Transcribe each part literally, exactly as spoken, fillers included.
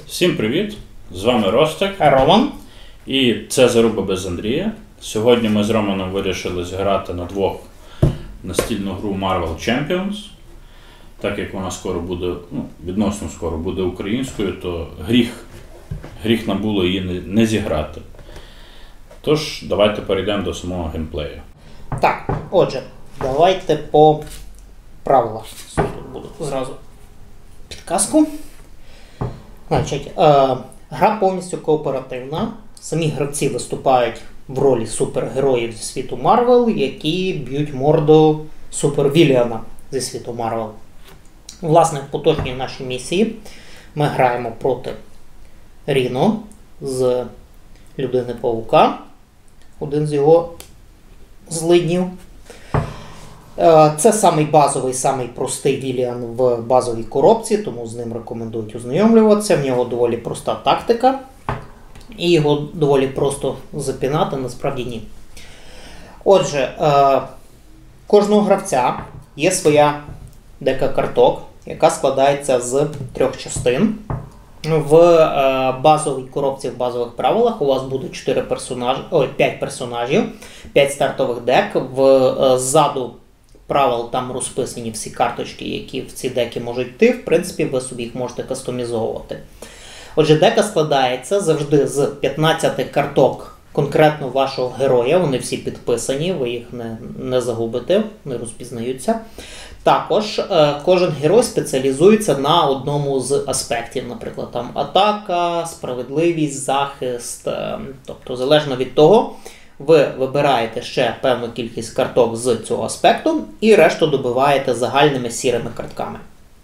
Всім привіт! З вами Ростик Роман. І це Заруба без Андрія. Сьогодні ми з Романом вирішили зіграти на двох настільну гру Marvel Champions. Так як вона скоро буде, ну, відносно скоро буде українською, то гріх, гріх нам було її не, не зіграти. Тож, давайте перейдемо до самого геймплею. Так, отже, давайте по правилах. Тут буду зразу підказку. Значить, е, гра повністю кооперативна. Самі гравці виступають в ролі супергероїв зі світу Марвел, які б'ють морду супервіліана зі світу Марвел. Власне, в поточній нашій місії ми граємо проти Ріно з Людини-павука, один з його злиднів. Це самий базовий, самий простий Віліан в базовій коробці, тому з ним рекомендують ознайомлюватися. В нього доволі проста тактика, і його доволі просто запінати, насправді ні. Отже, кожного гравця є своя дека карток, яка складається з трьох частин. В базовій коробці, в базових правилах у вас буде чотири персонажі, ой, п'ять персонажів, п'ять стартових дек. В, ззаду правил там розписані всі карточки, які в ці деки можуть йти. В принципі, ви собі їх можете кастомізовувати. Отже, дека складається завжди з п'ятнадцяти карток конкретно вашого героя. Вони всі підписані, ви їх не, не загубите, не розпізнаються. Також е, кожен герой спеціалізується на одному з аспектів. Наприклад, там атака, справедливість, захист. Е, тобто, залежно від того, ви вибираєте ще певну кількість карток з цього аспекту і решту добиваєте загальними сірими картками.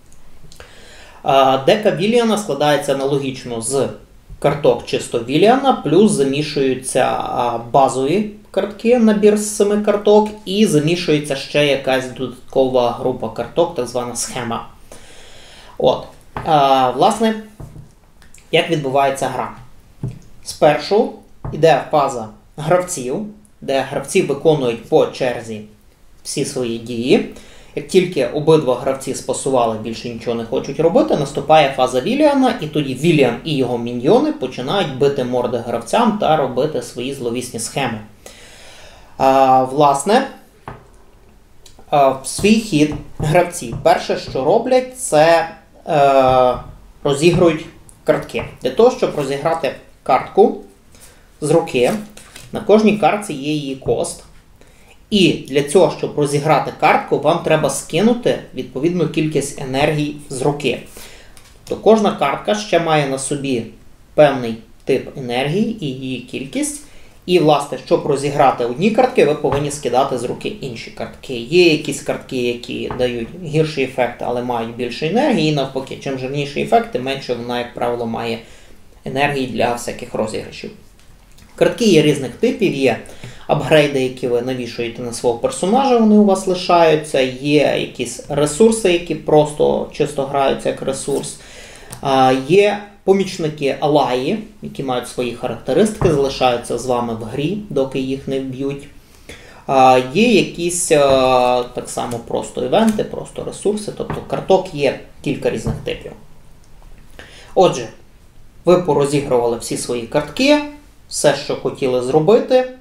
Е, дека Віліана складається аналогічно з карток чисто Віліана, плюс замішуються базові картки, набір з семи карток, і замішується ще якась додаткова група карток, так звана схема. От. А, власне, як відбувається гра? Спершу йде фаза гравців, де гравці виконують по черзі всі свої дії. Як тільки обидва гравці спасували, більше нічого не хочуть робити, наступає фаза Віліана, і тоді Віліан і його міньйони починають бити морди гравцям та робити свої зловісні схеми. А, власне, а, в свій хід гравці перше, що роблять, це е, розігрують картки. Для того, щоб розіграти картку з руки, на кожній картці є її кост. І для цього, щоб розіграти картку, вам треба скинути відповідну кількість енергії з руки. Тобто кожна картка ще має на собі певний тип енергії і її кількість. І, власне, щоб розіграти одні картки, ви повинні скидати з руки інші картки. Є якісь картки, які дають гірший ефект, але мають більше енергії. І навпаки, чим жирніший ефект, тим менше вона, як правило, має енергії для всяких розіграшів. Картки є різних типів, є апгрейди, які ви навішуєте на свого персонажа, вони у вас лишаються, є якісь ресурси, які просто чисто граються як ресурс. Є помічники алаї, які мають свої характеристики, залишаються з вами в грі, доки їх не вб'ють. Є якісь так само просто івенти, просто ресурси, тобто карток є кілька різних типів. Отже, ви порозігрували всі свої картки, все, що хотіли зробити.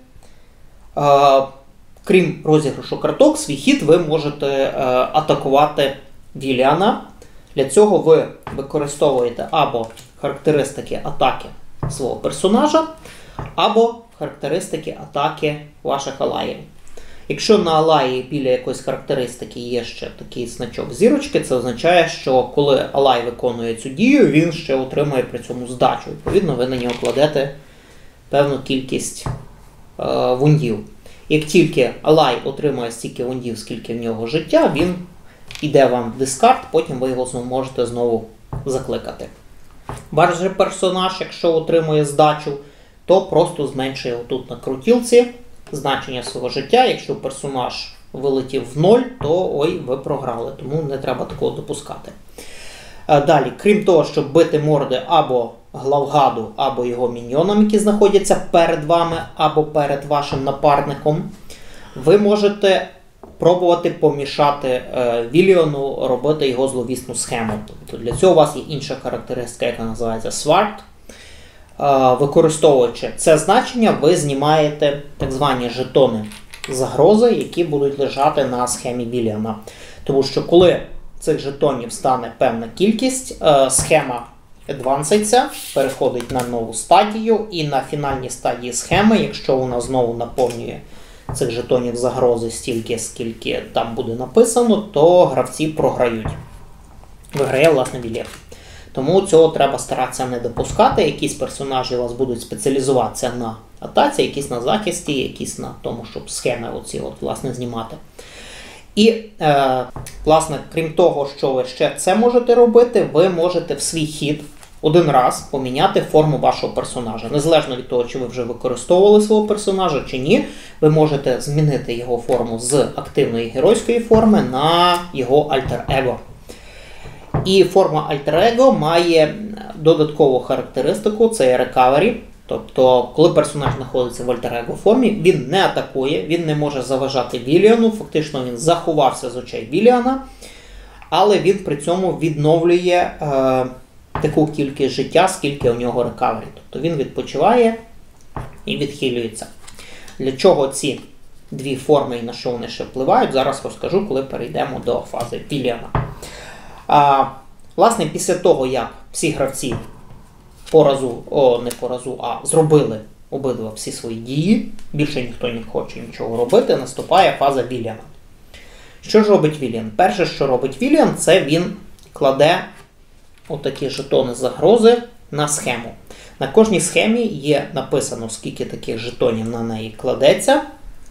Крім розіграшу карток, свій хід ви можете атакувати Віліана. Для цього ви використовуєте або характеристики атаки свого персонажа, або характеристики атаки ваших алаїв. Якщо на алаї біля якоїсь характеристики є ще такий значок зірочки, це означає, що коли алай виконує цю дію, він ще отримує при цьому здачу. Відповідно, ви на нього кладете певну кількість е, вундів. Як тільки алай отримує стільки вундів, скільки в нього життя, він йде вам в дискард, потім ви його знову можете знову закликати. Ваш же персонаж, якщо отримує здачу, то просто зменшує отут на крутілці значення свого життя. Якщо персонаж вилетів в ноль, то ой, ви програли, тому не треба такого допускати. Далі, крім того, щоб бити морди або главгаду, або його міньйонам, які знаходяться перед вами, або перед вашим напарником, ви можете пробувати помішати е, Віліану робити його зловісну схему. Тобто для цього у вас є інша характеристика, яка називається сварт. Е, використовуючи це значення, ви знімаєте так звані жетони загрози, які будуть лежати на схемі Віліана. Тому що коли цих жетонів стане певна кількість, е, схема адванситься, переходить на нову стадію, і на фінальній стадії схеми, якщо вона знову наповнює цих жетонів загрози стільки, скільки там буде написано, то гравці програють. Виграє, власне, Віліан. Тому цього треба старатися не допускати. Якісь персонажі у вас будуть спеціалізуватися на атаці, якісь на захисті, якісь на тому, щоб схеми оці от, власне, знімати. І, е, власне, крім того, що ви ще це можете робити, ви можете в свій хід один раз поміняти форму вашого персонажа. Незалежно від того, чи ви вже використовували свого персонажа чи ні, ви можете змінити його форму з активної геройської форми на його альтер-его. І форма альтер-его має додаткову характеристику, це є recovery. Тобто, коли персонаж знаходиться в альтер-его формі, він не атакує, він не може заважати Віліану, фактично він заховався з очей Віліана, але він при цьому відновлює е, таку кількість життя, скільки у нього рекавері. Тобто він відпочиває і відхилюється. Для чого ці дві форми і на що вони ще впливають, зараз розкажу, коли перейдемо до фази Віліана. А, власне, після того, як всі гравці по разу, о, не по разу, а зробили обидва всі свої дії, більше ніхто не хоче нічого робити, наступає фаза Віліана. Що ж робить Віліан? Перше, що робить Віліан, це він кладе отакі жетони загрози на схему. На кожній схемі є написано, скільки таких жетонів на неї кладеться,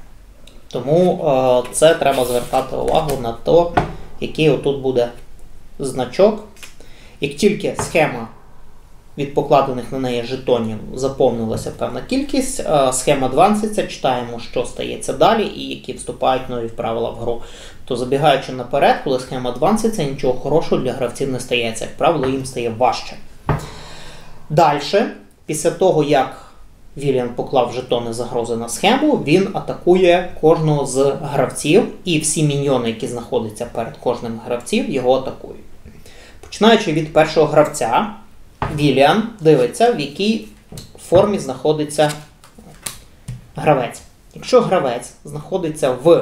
тому е, це треба звертати увагу на те, який отут буде значок. Як тільки схема від покладених на неї жетонів заповнилася певна кількість, схема адванситься, читаємо, що стається далі і які вступають нові правила в гру. То забігаючи наперед, коли схема адванситься, нічого хорошого для гравців не стається. Як правило, їм стає важче. Далі, після того, як Віліан поклав жетони загрози на схему, він атакує кожного з гравців, і всі міньйони, які знаходяться перед кожним гравців, його атакують. Починаючи від першого гравця, Віліан дивиться, в якій формі знаходиться гравець. Якщо гравець знаходиться в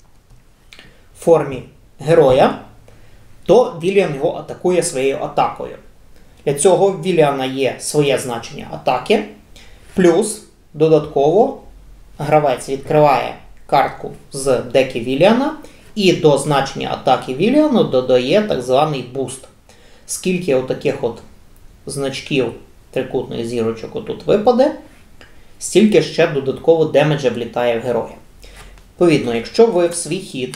формі героя, то Віліан його атакує своєю атакою. Для цього в Віліана є своє значення атаки, плюс додатково гравець відкриває картку з деки Віліана і до значення атаки Віліану додає так званий буст. Скільки отаких от значків трикутної зірочок отут випаде, стільки ще додатково демеджа влітає в героя. Відповідно, якщо ви в свій хід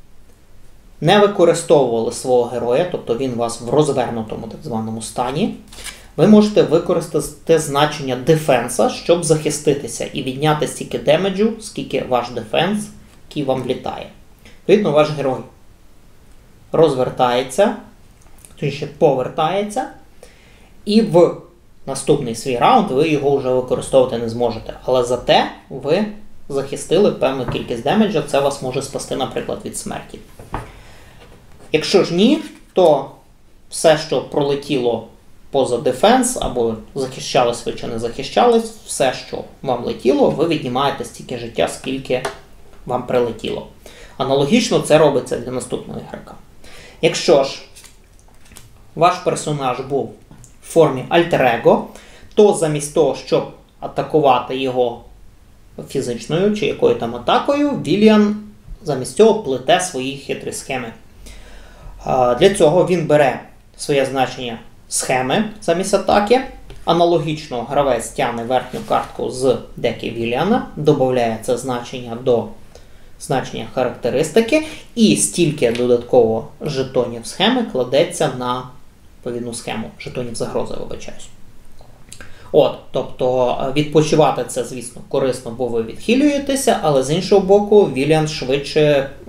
не використовували свого героя, тобто він у вас в розвернутому так званому стані, ви можете використати значення дефенса, щоб захиститися і відняти стільки демеджу, скільки ваш дефенс, який вам влітає. Відповідно, ваш герой розвертається, точніше повертається, і в наступний свій раунд ви його вже використовувати не зможете. Але зате ви захистили певну кількість демеджа, це вас може спасти, наприклад, від смерті. Якщо ж ні, то все, що пролетіло поза дефенс, або захищались ви чи не захищались, все, що вам летіло, ви віднімаєте стільки життя, скільки вам прилетіло. Аналогічно це робиться для наступного ігрока. Якщо ж ваш персонаж був в формі альтер-его, то замість того, щоб атакувати його фізичною чи якою там атакою, Віліан замість цього плете свої хитрі схеми. Для цього він бере своє значення схеми замість атаки. Аналогічно гравець тягне верхню картку з деки Віліана, додає це значення до значення характеристики, і стільки додатково жетонів схеми кладеться на відповідну схему. Жетонів загрози, вибачаюсь. От, тобто відпочивати це, звісно, корисно, бо ви відхилюєтеся, але з іншого боку, Віліан швидше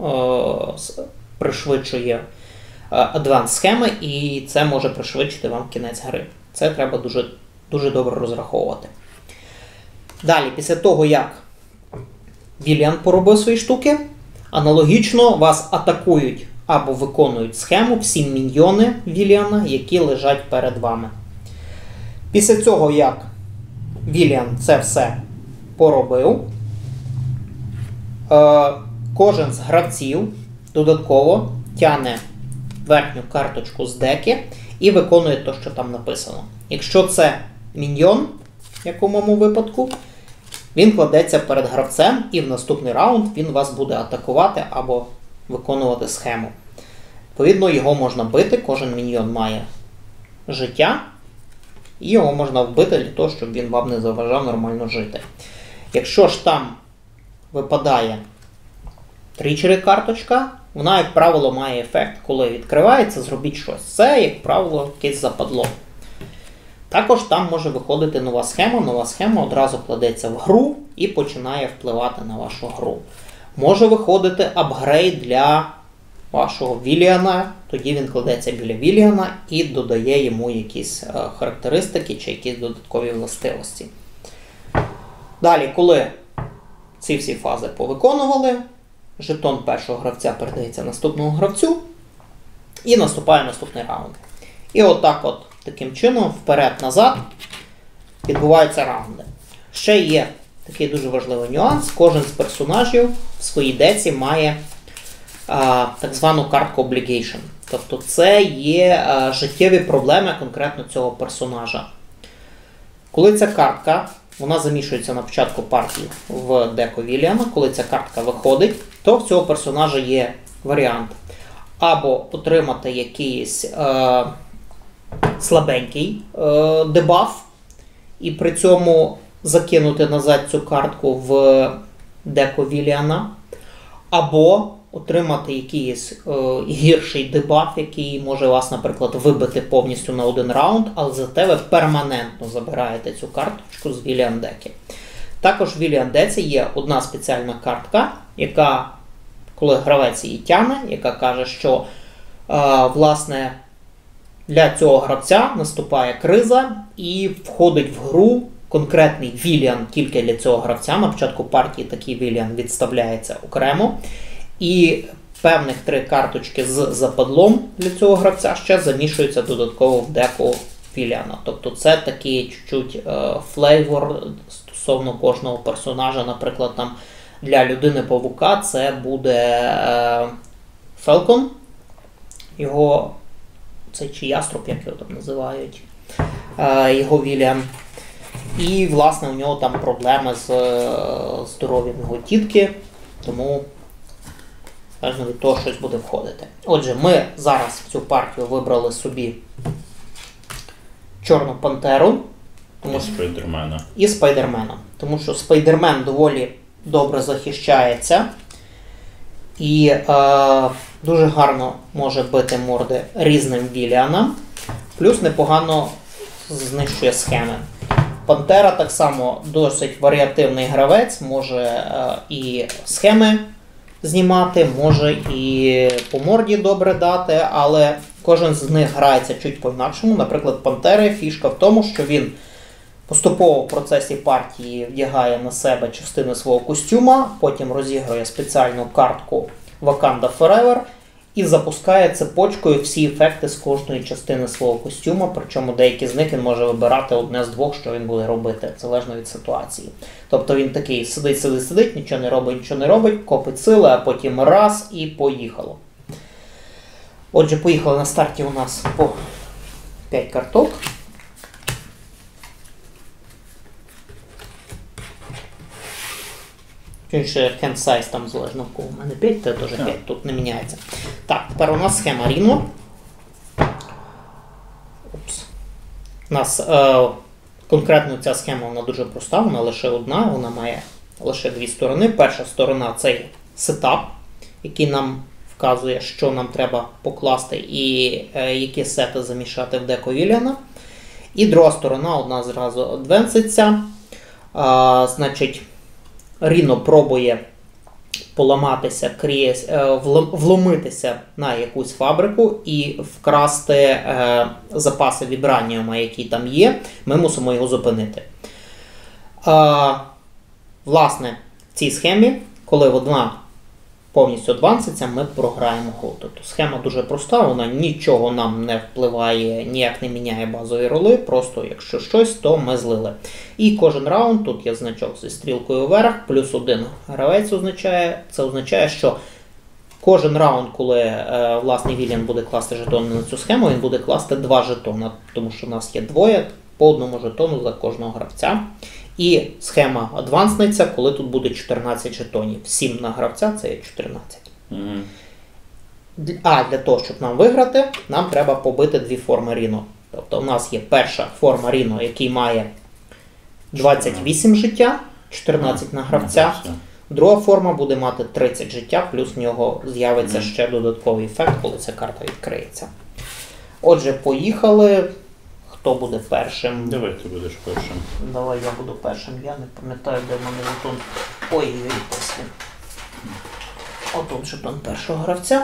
е, пришвидшує адванс схеми, і це може пришвидшити вам кінець гри. Це треба дуже, дуже добре розраховувати. Далі, після того, як Віліан поробив свої штуки, Аналогічно вас атакують або виконують схему всі міньйони Віліана, які лежать перед вами. Після цього, як Віліан це все поробив, е, кожен з гравців додатково тягне верхню карточку з деки і виконує те, що там написано. Якщо це міньйон, як у моєму випадку, він кладеться перед гравцем і в наступний раунд він вас буде атакувати або виконувати схему. Відповідно, його можна бити, кожен міньйон має життя, і його можна вбити для того, щоб він вам не заважав нормально жити. Якщо ж там випадає тричері карточка, вона, як правило, має ефект, коли відкривається, зробіть щось. Це, як правило, якесь западло. Також там може виходити нова схема, нова схема одразу кладеться в гру і починає впливати на вашу гру. Може виходити апгрейд для вашого Віліана, тоді він кладеться біля Віліана і додає йому якісь е, характеристики чи якісь додаткові властивості. Далі, коли ці всі фази повиконували, жетон першого гравця передається наступному гравцю і наступає наступний раунд. І отак от, таким чином, вперед-назад відбуваються раунди. Ще є такий дуже важливий нюанс. Кожен з персонажів в своїй деці має а, так звану картку Obligation. Тобто це є а, життєві проблеми конкретно цього персонажа. Коли ця картка, вона замішується на початку партії в деку Віліана, коли ця картка виходить, то в цього персонажа є варіант або отримати якийсь е, слабенький е, дебаф, і при цьому закинути назад цю картку в деку Віліана, або отримати якийсь е, гірший дебаф, який може вас, наприклад, вибити повністю на один раунд, але зате ви перманентно забираєте цю карточку з Віліан деки. Також в Віліан деці є одна спеціальна картка, яка, коли гравець її тягне, яка каже, що е, власне для цього гравця наступає криза і входить в гру конкретний Віліан тільки для цього гравця. На початку партії такий Віліан відставляється окремо. І певних три карточки з западлом для цього гравця ще замішуються додатково в деку Віліана. Тобто це такий чуть-чуть е, флейвор стосовно кожного персонажа. Наприклад, там для людини-павука це буде е, Фелкон, його, цей чи яструб, як його там називають, е, його Віліан. І, власне, у нього там проблеми з е, здоров'ям його тітки, тому залежно від того, щось буде входити. Отже, ми зараз в цю партію вибрали собі Чорну Пантеру. Тому і Спайдермена. І Спайдермена. Тому що Спайдермен доволі добре захищається і е, дуже гарно може бити морди різним Віліанам. Плюс непогано знищує схеми. Пантера так само досить варіативний гравець, може е, і схеми знімати, може і по морді добре дати, але кожен з них грається чуть по-інакшому. Наприклад, Пантери фішка в тому, що він поступово в процесі партії вдягає на себе частину свого костюма, потім розігрує спеціальну картку Wakanda Forever і запускає цепочкою всі ефекти з кожної частини свого костюма, причому деякі з них він може вибирати одне з двох, що він буде робити, залежно від ситуації. Тобто він такий сидить, сидить, сидить, нічого не робить, нічого не робить, копить сили, а потім раз і поїхало. Отже, поїхали на старті у нас по п'ять карток. Інше hand size там залежно в кого. У мене п'ять, це теж п'ять, тут не міняється. Так, тепер у нас схема Ріно. Упс. У нас е, конкретно ця схема, вона дуже проста, вона лише одна, вона має лише дві сторони. Перша сторона – це сетап, який нам вказує, що нам треба покласти і е, які сети замішати в деку Віліана. І друга сторона, одна зразу адвенситься. Е, значить, Ріно пробує поламатися, вломитися на якусь фабрику і вкрасти е, запаси вібраніума, які там є. Ми мусимо його зупинити. Е, власне, в цій схемі, коли одна повністю адванситься, ми програємо гру. Тобто схема дуже проста, вона нічого нам не впливає, ніяк не міняє базові роли, просто якщо щось, то ми злили. І кожен раунд, тут є значок зі стрілкою вверх, плюс один гравець означає, це означає, що кожен раунд, коли е, власний Віліан буде класти жетони на цю схему, він буде класти два жетони, тому що в нас є двоє, по одному жетону за кожного гравця. І схема адвансниться, коли тут буде чотирнадцять жетонів. сім на гравця це є чотирнадцять. Mm-hmm. А для того, щоб нам виграти, нам треба побити дві форми Ріно. Тобто у нас є перша форма Ріно, який має двадцять вісім життя, чотирнадцять на гравця. Друга форма буде мати тридцять життя, плюс в нього з'явиться mm-hmm. ще додатковий ефект, коли ця карта відкриється. Отже, поїхали. Хто буде першим? Давай ти будеш першим. Давай я буду першим. Я не пам'ятаю, де в мене жетон. Ой-ой-ой, після. Отут жетон першого гравця.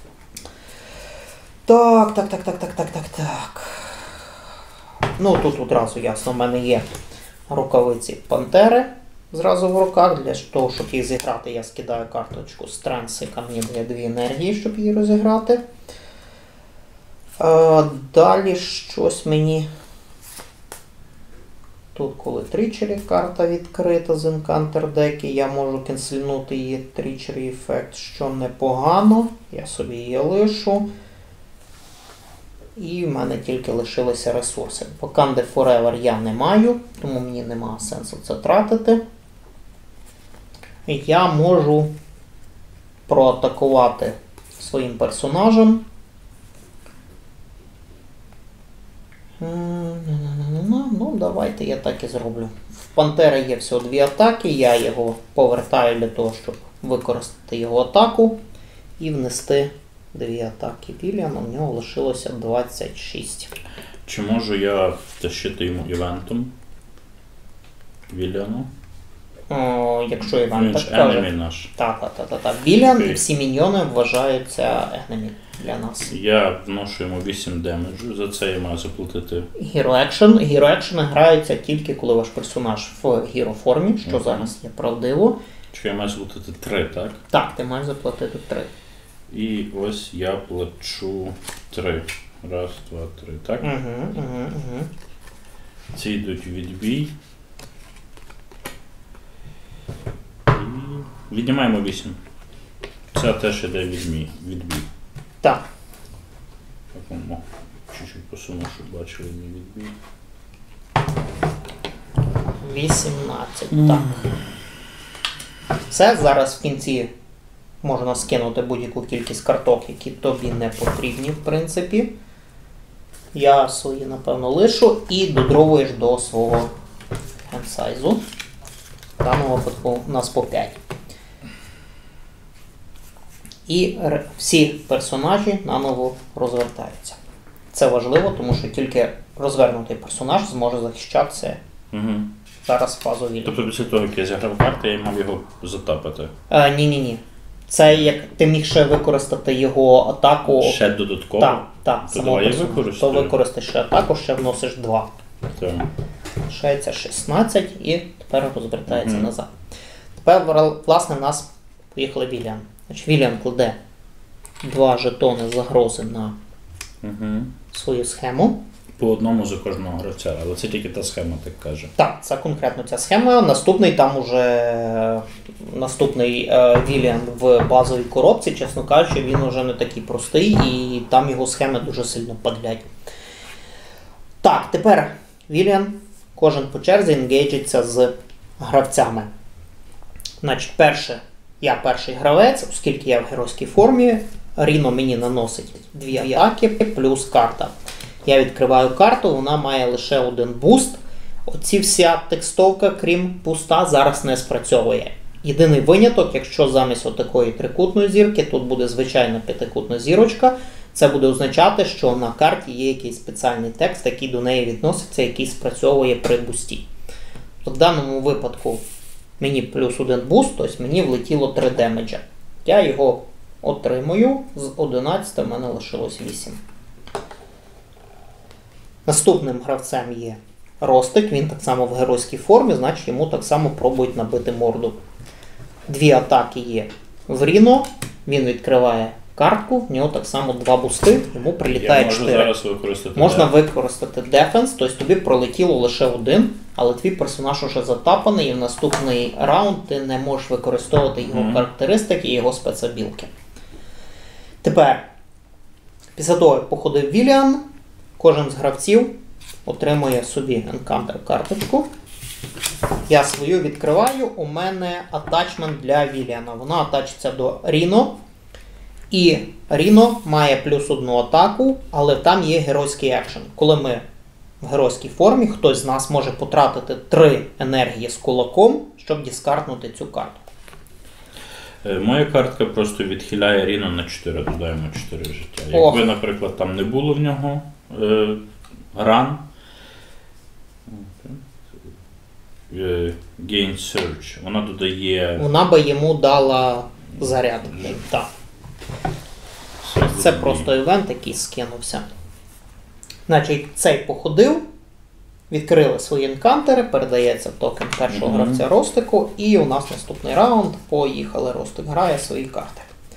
Так, так, так, так, так, так, так, так. Ну, тут одразу ясно, в мене є рукавиці Пантери зразу в руках. Для того, щоб їх зіграти, я скидаю карточку Strength, яка мені дає дві енергії, щоб її розіграти. А, далі щось мені... Тут, коли тричері карта відкрита з Encounter деки, я можу кенсельнути її тричері ефект, що непогано. Я собі її лишу. І в мене тільки лишилися ресурси. Wakanda Forever я не маю, тому мені немає сенсу це тратити. Я можу проатакувати своїм персонажем. Ну, давайте я так і зроблю. В Пантери є всього дві атаки, я його повертаю для того, щоб використати його атаку і внести дві атаки Віліана. У нього лишилося двадцять шість. Чи можу я втащити йому івентом Віліану? О, якщо Іван Він так ж каже. енемі наш. Так, так, так, так. Так. Віліан Окей. і всі міньйони вважаються енемі для нас. Я вношу йому вісім демеджу, за це я маю заплатити. Hero Action. Hero Action граються тільки коли ваш персонаж в Hero формі, що Мгм. зараз є правдиво. Чи я маю заплатити три, так? Так, ти маєш заплатити три. І ось я плачу три. Раз, два, три, так? Угу, угу, угу. Ці йдуть у відбій. І віднімаємо вісім. Це теж іде відмій, відбій. Так. Так, о, чуть-чуть посуну, щоб бачили мій відбій. вісімнадцять. Mm. Так. Це зараз в кінці можна скинути будь-яку кількість карток, які тобі не потрібні, в принципі. Я свої, напевно, лишу і додровуєш до свого хендсайзу. В даному випадку у нас по п'ять. І всі персонажі наново розвертаються. Це важливо, тому що тільки розвернутий персонаж зможе захищатися Угу. зараз фазу вільно. Тобто після того, як я зіграв карти, я мав його затапити. Ні-ні-ні. Це як ти міг ще використати його атаку. Ще додатково? Так, так. То самого давай я персонажа. використаю. То використаєш ще атаку, ще вносиш два. Так. Лишається шістнадцять і тепер розвертається Мгм. назад. Тепер, власне, в нас поїхали Віліан. Значить, Віліан кладе два жетони загрози на Угу. свою схему. По одному за кожного гравця, але це тільки та схема так каже. Так, це конкретно ця схема. Наступний там уже наступний е, Віліан в базовій коробці, чесно кажучи, він вже не такий простий і там його схеми дуже сильно падлять. Так, тепер Віліан кожен по черзі енгейджиться з гравцями. Значить, перше, я перший гравець, оскільки я в геройській формі, Ріно мені наносить дві атаки плюс карта. Я відкриваю карту, вона має лише один буст. Оці вся текстовка, крім буста, зараз не спрацьовує. Єдиний виняток, якщо замість отакої трикутної зірки тут буде звичайна п'ятикутна зірочка, це буде означати, що на карті є якийсь спеціальний текст, який до неї відноситься, який спрацьовує при бусті. В даному випадку мені плюс один буст, тобто мені влетіло три демеджа. Я його отримую, з одинадцяти в мене лишилось вісім. Наступним гравцем є Ростик, він так само в геройській формі, значить йому так само пробують набити морду. Дві атаки є в Ріно, він відкриває картку, в нього так само два бусти, йому прилітає Я можу чотири. зараз використати. Можна деф. використати дефенс, тобто тобі пролетіло лише один, але твій персонаж уже затапаний, і в наступний раунд ти не можеш використовувати його Мгм. характеристики і його спецабілки. Тепер, після того, як походив Віліан, кожен з гравців отримує собі Encounter карточку. Я свою відкриваю, у мене атачмент для Віліана. Вона атачиться до Ріно. І Ріно має плюс одну атаку, але там є геройський екшен. Коли ми в геройській формі, хтось з нас може потратити три енергії з кулаком, щоб діскартнути цю карту. Е, Моя картка просто відхиляє Ріно на чотири, додаємо чотири життя. Ох. Якби, наприклад, там не було в нього е, ран, е, Gain Surge, вона додає... Вона би йому дала заряд. Так. Це просто івент, який скинувся. Значить, цей походив, відкрили свої енкантери, передається токен першого Мгм. гравця Ростику, і у нас наступний раунд. Поїхали, Ростик грає свої карти.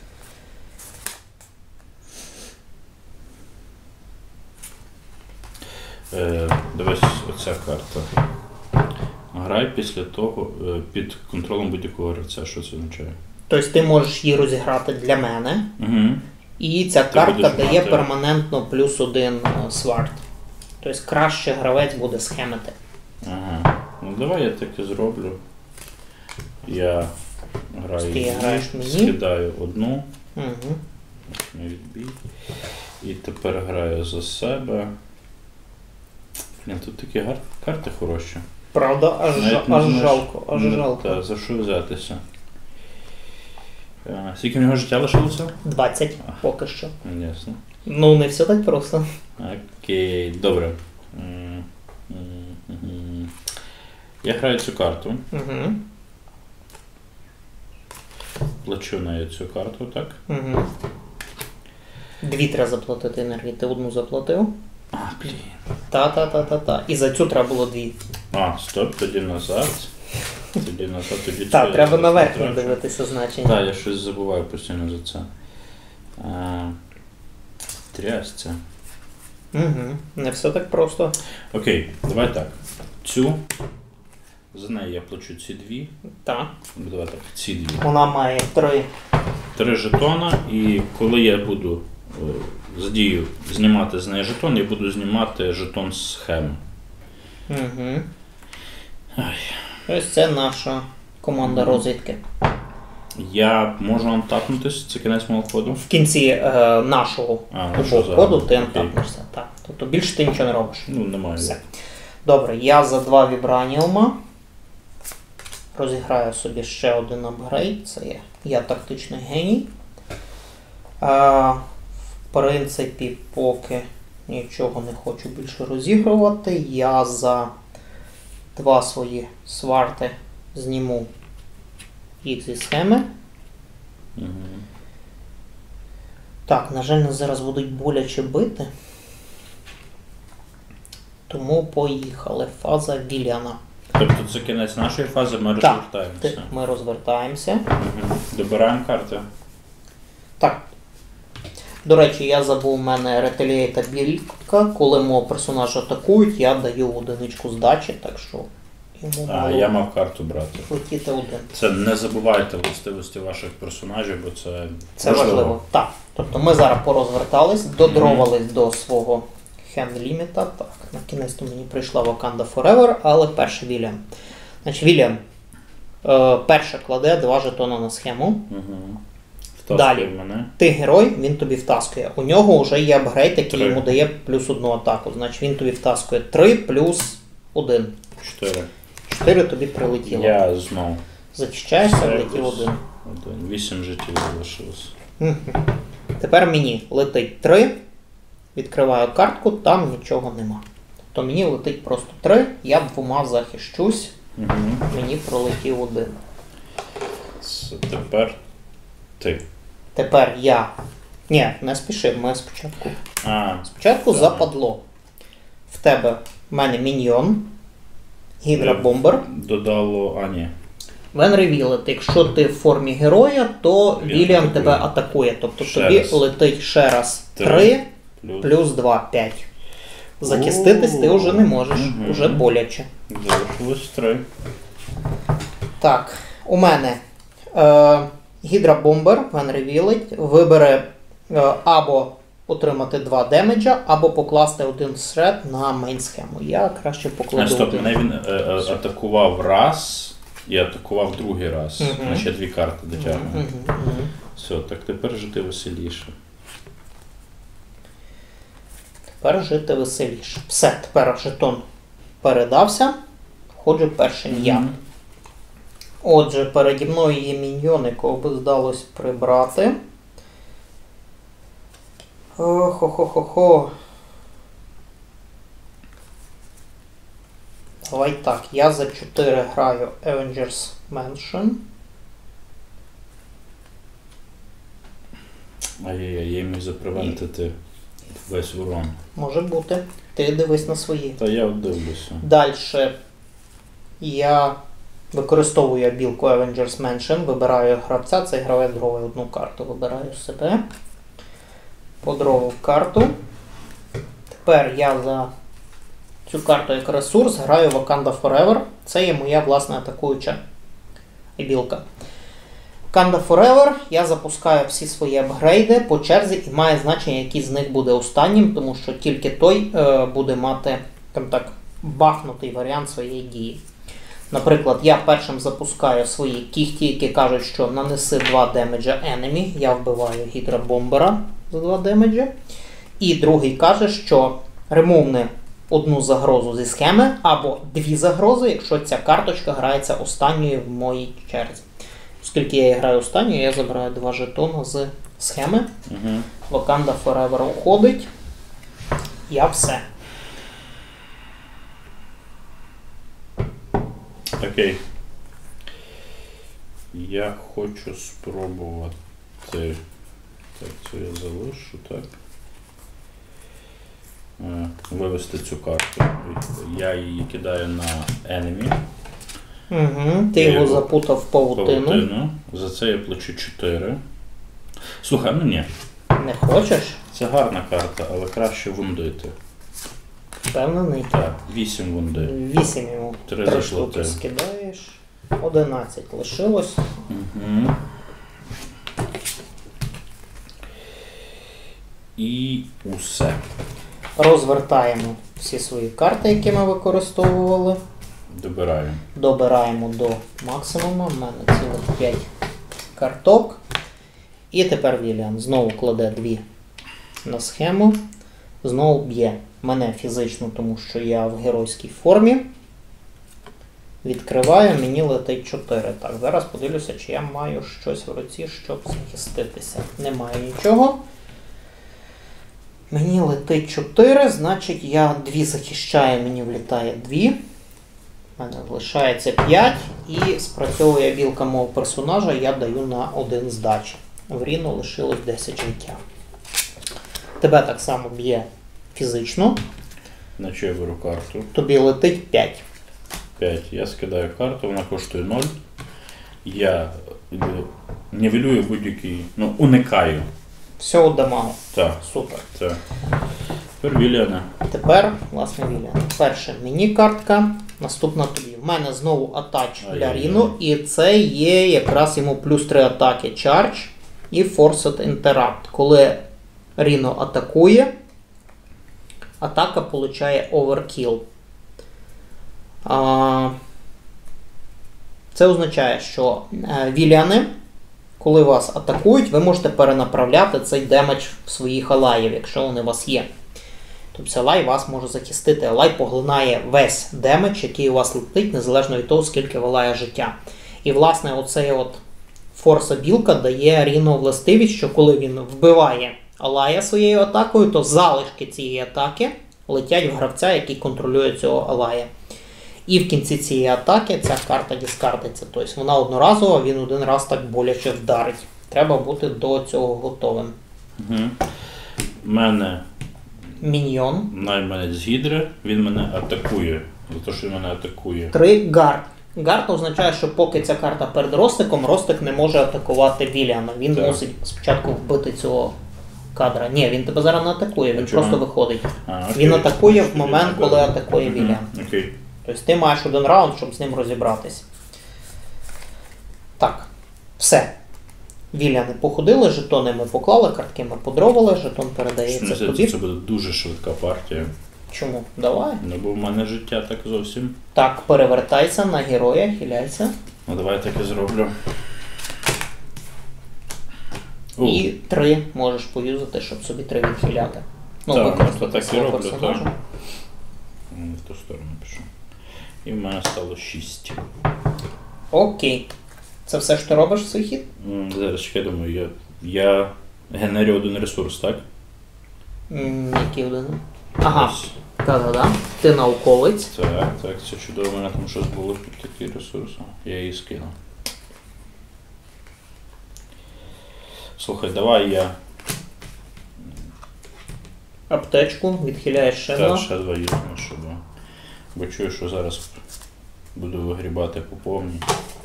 Е, дивись, оця карта. Грай після того е, під контролем будь-якого гравця. Що це означає? Тобто ти можеш її розіграти для мене, Угу. і ця Ти картка будеш дає мати- перманентно плюс один е, сварт. Тобто краще гравець буде схемити. Ага. Ну давай я так і зроблю. Я граю, Ти дві, граєш мені. скидаю одну, Угу. не відбій. І тепер граю за себе. Блін, тут такі гар... карти хороші. Правда, аж, Навіть жа- не аж знаєш, жалко, аж ну, жалко. Та, за що взятися? Е, Скільки в нього життя лишилося? двадцять поки що. Ясно. Ну, не все так просто. Окей, добре. М, м, м. Я граю цю карту. Угу. Плачу на цю карту, так? Угу. Дві треба заплатити енергії, ти одну заплатив. А, блін. Та-та-та-та-та. І за цю треба було дві. А, стоп, тоді назад. Тоді назад, тоді Так, цю треба я на верхню втрачу. дивитися значення. Так, я щось забуваю постійно за це. А, трясця. Угу. Не все так просто. Окей, давай так. Цю. За неї я плачу ці дві. Так. Давай так, ці дві. Вона має три. Три жетона, і коли я буду е, з дію знімати з неї жетон, я буду знімати жетон з схеми. Угу. Ай. Ось це наша команда розвідки. Я можу антапнутись, це кінець мого ходу. В кінці е, нашого А, ну, що любого за- коду ти окей. антапнешся. Так. Тобто більше ти нічого не робиш. Ну, немає. Все. Добре, я за два вібраніума розіграю собі ще один апгрейд. Це є я тактичний геній. А, в принципі, поки нічого не хочу більше розігрувати, я за два свої сварти зніму їх зі схеми. Угу. Так, на жаль, нас зараз будуть боляче бити. Тому поїхали. Фаза Віліана. Тобто це кінець нашої фази, ми Так, розвертаємося. Ти- Ми розвертаємося. Угу. Добираємо карти. Так. До речі, я забув, у мене ретелієта білка. Коли мого персонажа атакують, я даю одиничку здачі, так що йому А, мало я мав карту брати. летіти один. Це не забувайте властивості ваших персонажів, бо це, Це важливо. Так. Тобто ми зараз порозвертались, додровались до свого хенд-ліміта. Так, на кінець мені прийшла Wakanda Forever, але перше Вільям. Значить, Вільям е, перше кладе два жетона на схему. Угу. Далі. Мене. Ти герой, він тобі втаскує. У нього вже є апгрейд, який Три. йому дає плюс одну атаку. Значить він тобі втаскує три плюс один. Чотири. чотири тобі прилетіло. Я знов. Зачищаєшся, Все, влетів плюс один. Один. Вісім життів залишилось. Мгм. Тепер мені летить три. Відкриваю картку, там нічого нема. Тобто мені летить просто три, я двома захищусь, Угу. мені пролетів один. Це тепер ти. Тепер я. Ні, не спіши, ми спочатку. А, Спочатку Так. западло. В тебе в мене міньйон, гідрабомбер. додало. А, ні. When revealed, якщо ти в формі героя, то Він Віліан атакує. тебе атакує. Тобто Ще тобі раз. летить ще раз Три. три Плюс. плюс два, п'ять. Захиститись ти вже не можеш, Мгм. вже боляче. Залишилось три. Так, у мене е, Гідра Бомбер, when revealed, вибере е, або отримати два демеджа, або покласти один threat на мейн схему. Я краще А, покладу стоп, один. мене він е, е, атакував раз і атакував другий раз. Мгм. Ми ще дві карти дотягнемо. Мгм, мгм. Все, так тепер жити веселіше. Тепер жити веселіше. Все, тепер жетон передався. Ходжу першим я. Мгм. Отже, переді мною є міньйон, якого би здалось прибрати. Хо-хо-хо-хо. Давай так, я за чотири граю Avengers Mansion. Ай-яй-яй, я міг запревентити весь урон. Може бути. Ти дивись на свої. Та я от дивлюся. Дальше я використовую білку Avengers Mansion, вибираю гравця, цей гравець дроває одну карту, вибираю себе. Подровив карту. Тепер я за цю карту як ресурс граю Wakanda Forever. Це є моя власна атакуюча білка. Wakanda Forever, я запускаю всі свої апгрейди по черзі і має значення, який з них буде останнім, тому що тільки той е, буде мати там так, бафнутий варіант своєї дії. Наприклад, я першим запускаю свої кіхті, які кажуть, що нанеси два демеджа enemy, я вбиваю Гідра Бомбера за два демеджа. І другий каже, що ремовне одну загрозу зі схеми або дві загрози, якщо ця карточка грається останньою в моїй черзі. Оскільки я її граю останньою, я забираю два жетони з схеми. Угу. Wakanda Forever уходить. Я все. Окей. Я хочу спробувати. Так, це я залишу, так. Е, Вивести цю карту. Я її кидаю на enemy. Угу. Ти Я його його запутав в павутину. Павутину. За це я плачу чотири. Слухай, ну ні. Не хочеш? Це гарна карта, але краще вундити. Впевнений. Так, вісім вунди. вісім йому. Три Три заплати. штуки скидаєш. одинадцять лишилось. Угу. І усе. Розвертаємо всі свої карти, які ми використовували. Добираю. Добираємо до максимуму. У мене цілих п'ять карток. І тепер Віліан знову кладе дві на схему. Знову б'є мене фізично, тому що я в геройській формі. Відкриваю, мені летить чотири. Так, зараз подивлюся, чи я маю щось в руці, щоб захиститися. Немає нічого. Мені летить чотири, значить я дві захищаю, мені влітає дві. У мене лишається п'ять. І спрацьовує білка мого персонажа, я даю на один здачі. В Ріно лишилось десять життя. Тебе так само б'є фізично. Наче я беру карту. Тобі летить п'ять. п'ять. Я скидаю карту, вона коштує нуль. Я е, нівелюю будь-який, ну, уникаю. Всього дамагу. Так, Супер. так. Тепер Віліана. Тепер, власне, Віліан. Перше міні-картка, наступна тобі. В мене знову атач для Ай-яй-яй. Ріно, і це є якраз йому плюс три атаки Charge і Forced Interrupt. Коли Ріно атакує, атака получає Overkill. А, Це означає, що е, Віліани, коли вас атакують, ви можете перенаправляти цей демедж в своїх алаїв, якщо вони у вас є. Тобто алай вас може захистити. Алай поглинає весь демедж, який у вас летить, незалежно від того, скільки в алая життя. І, власне, оцей от форса білка дає Ріно властивість, що коли він вбиває алая своєю атакою, то залишки цієї атаки летять в гравця, який контролює цього алая. І в кінці цієї атаки ця карта дискардиться. Тобто вона одноразова, він один раз так боляче вдарить. Треба бути до цього готовим. Угу. У мене Міньйон. найманець Гідри, він мене атакує. За те, що він мене атакує. Три гард. Гард означає, що поки ця карта перед Ростиком, Ростик не може атакувати Віліана. Він Так. мусить спочатку вбити цього кадра. Ні, він тебе зараз не атакує, він А чого? просто виходить. А, Він окей. атакує в Він момент, не коли бере. атакує Мгм. Віліан. Окей. Тобто ти маєш один раунд, щоб з ним розібратись. Так, все. Віліани походили, жетони ми поклали, картки ми подровали, жетон Мені передається здається, тобі. це буде дуже швидка партія. Чому? Давай. Ну, бо в мене життя так зовсім. Так, перевертайся на героя, хиляйся. Ну, давай так і зроблю. О, І три можеш поюзати, щоб собі три відхиляти. Ну, Так, використати так і свого роблю, персонажа. так. Не в ту сторону пішов. І в мене стало шість. Окей. Це все, що ти робиш в свій хід? М, Зараз чекай, думаю, я, я генерю один ресурс, так? М, Який один? Ага, Ось. так-так-так. Ти науковець. Так, так, це чудово, у мене там щось було під такий ресурс. О, я її скинув. Слухай, давай я Аптечку, відхиляєш ще та, два. ще два їздимо, щоб. Бо чую, що зараз буду вигрібати по повній.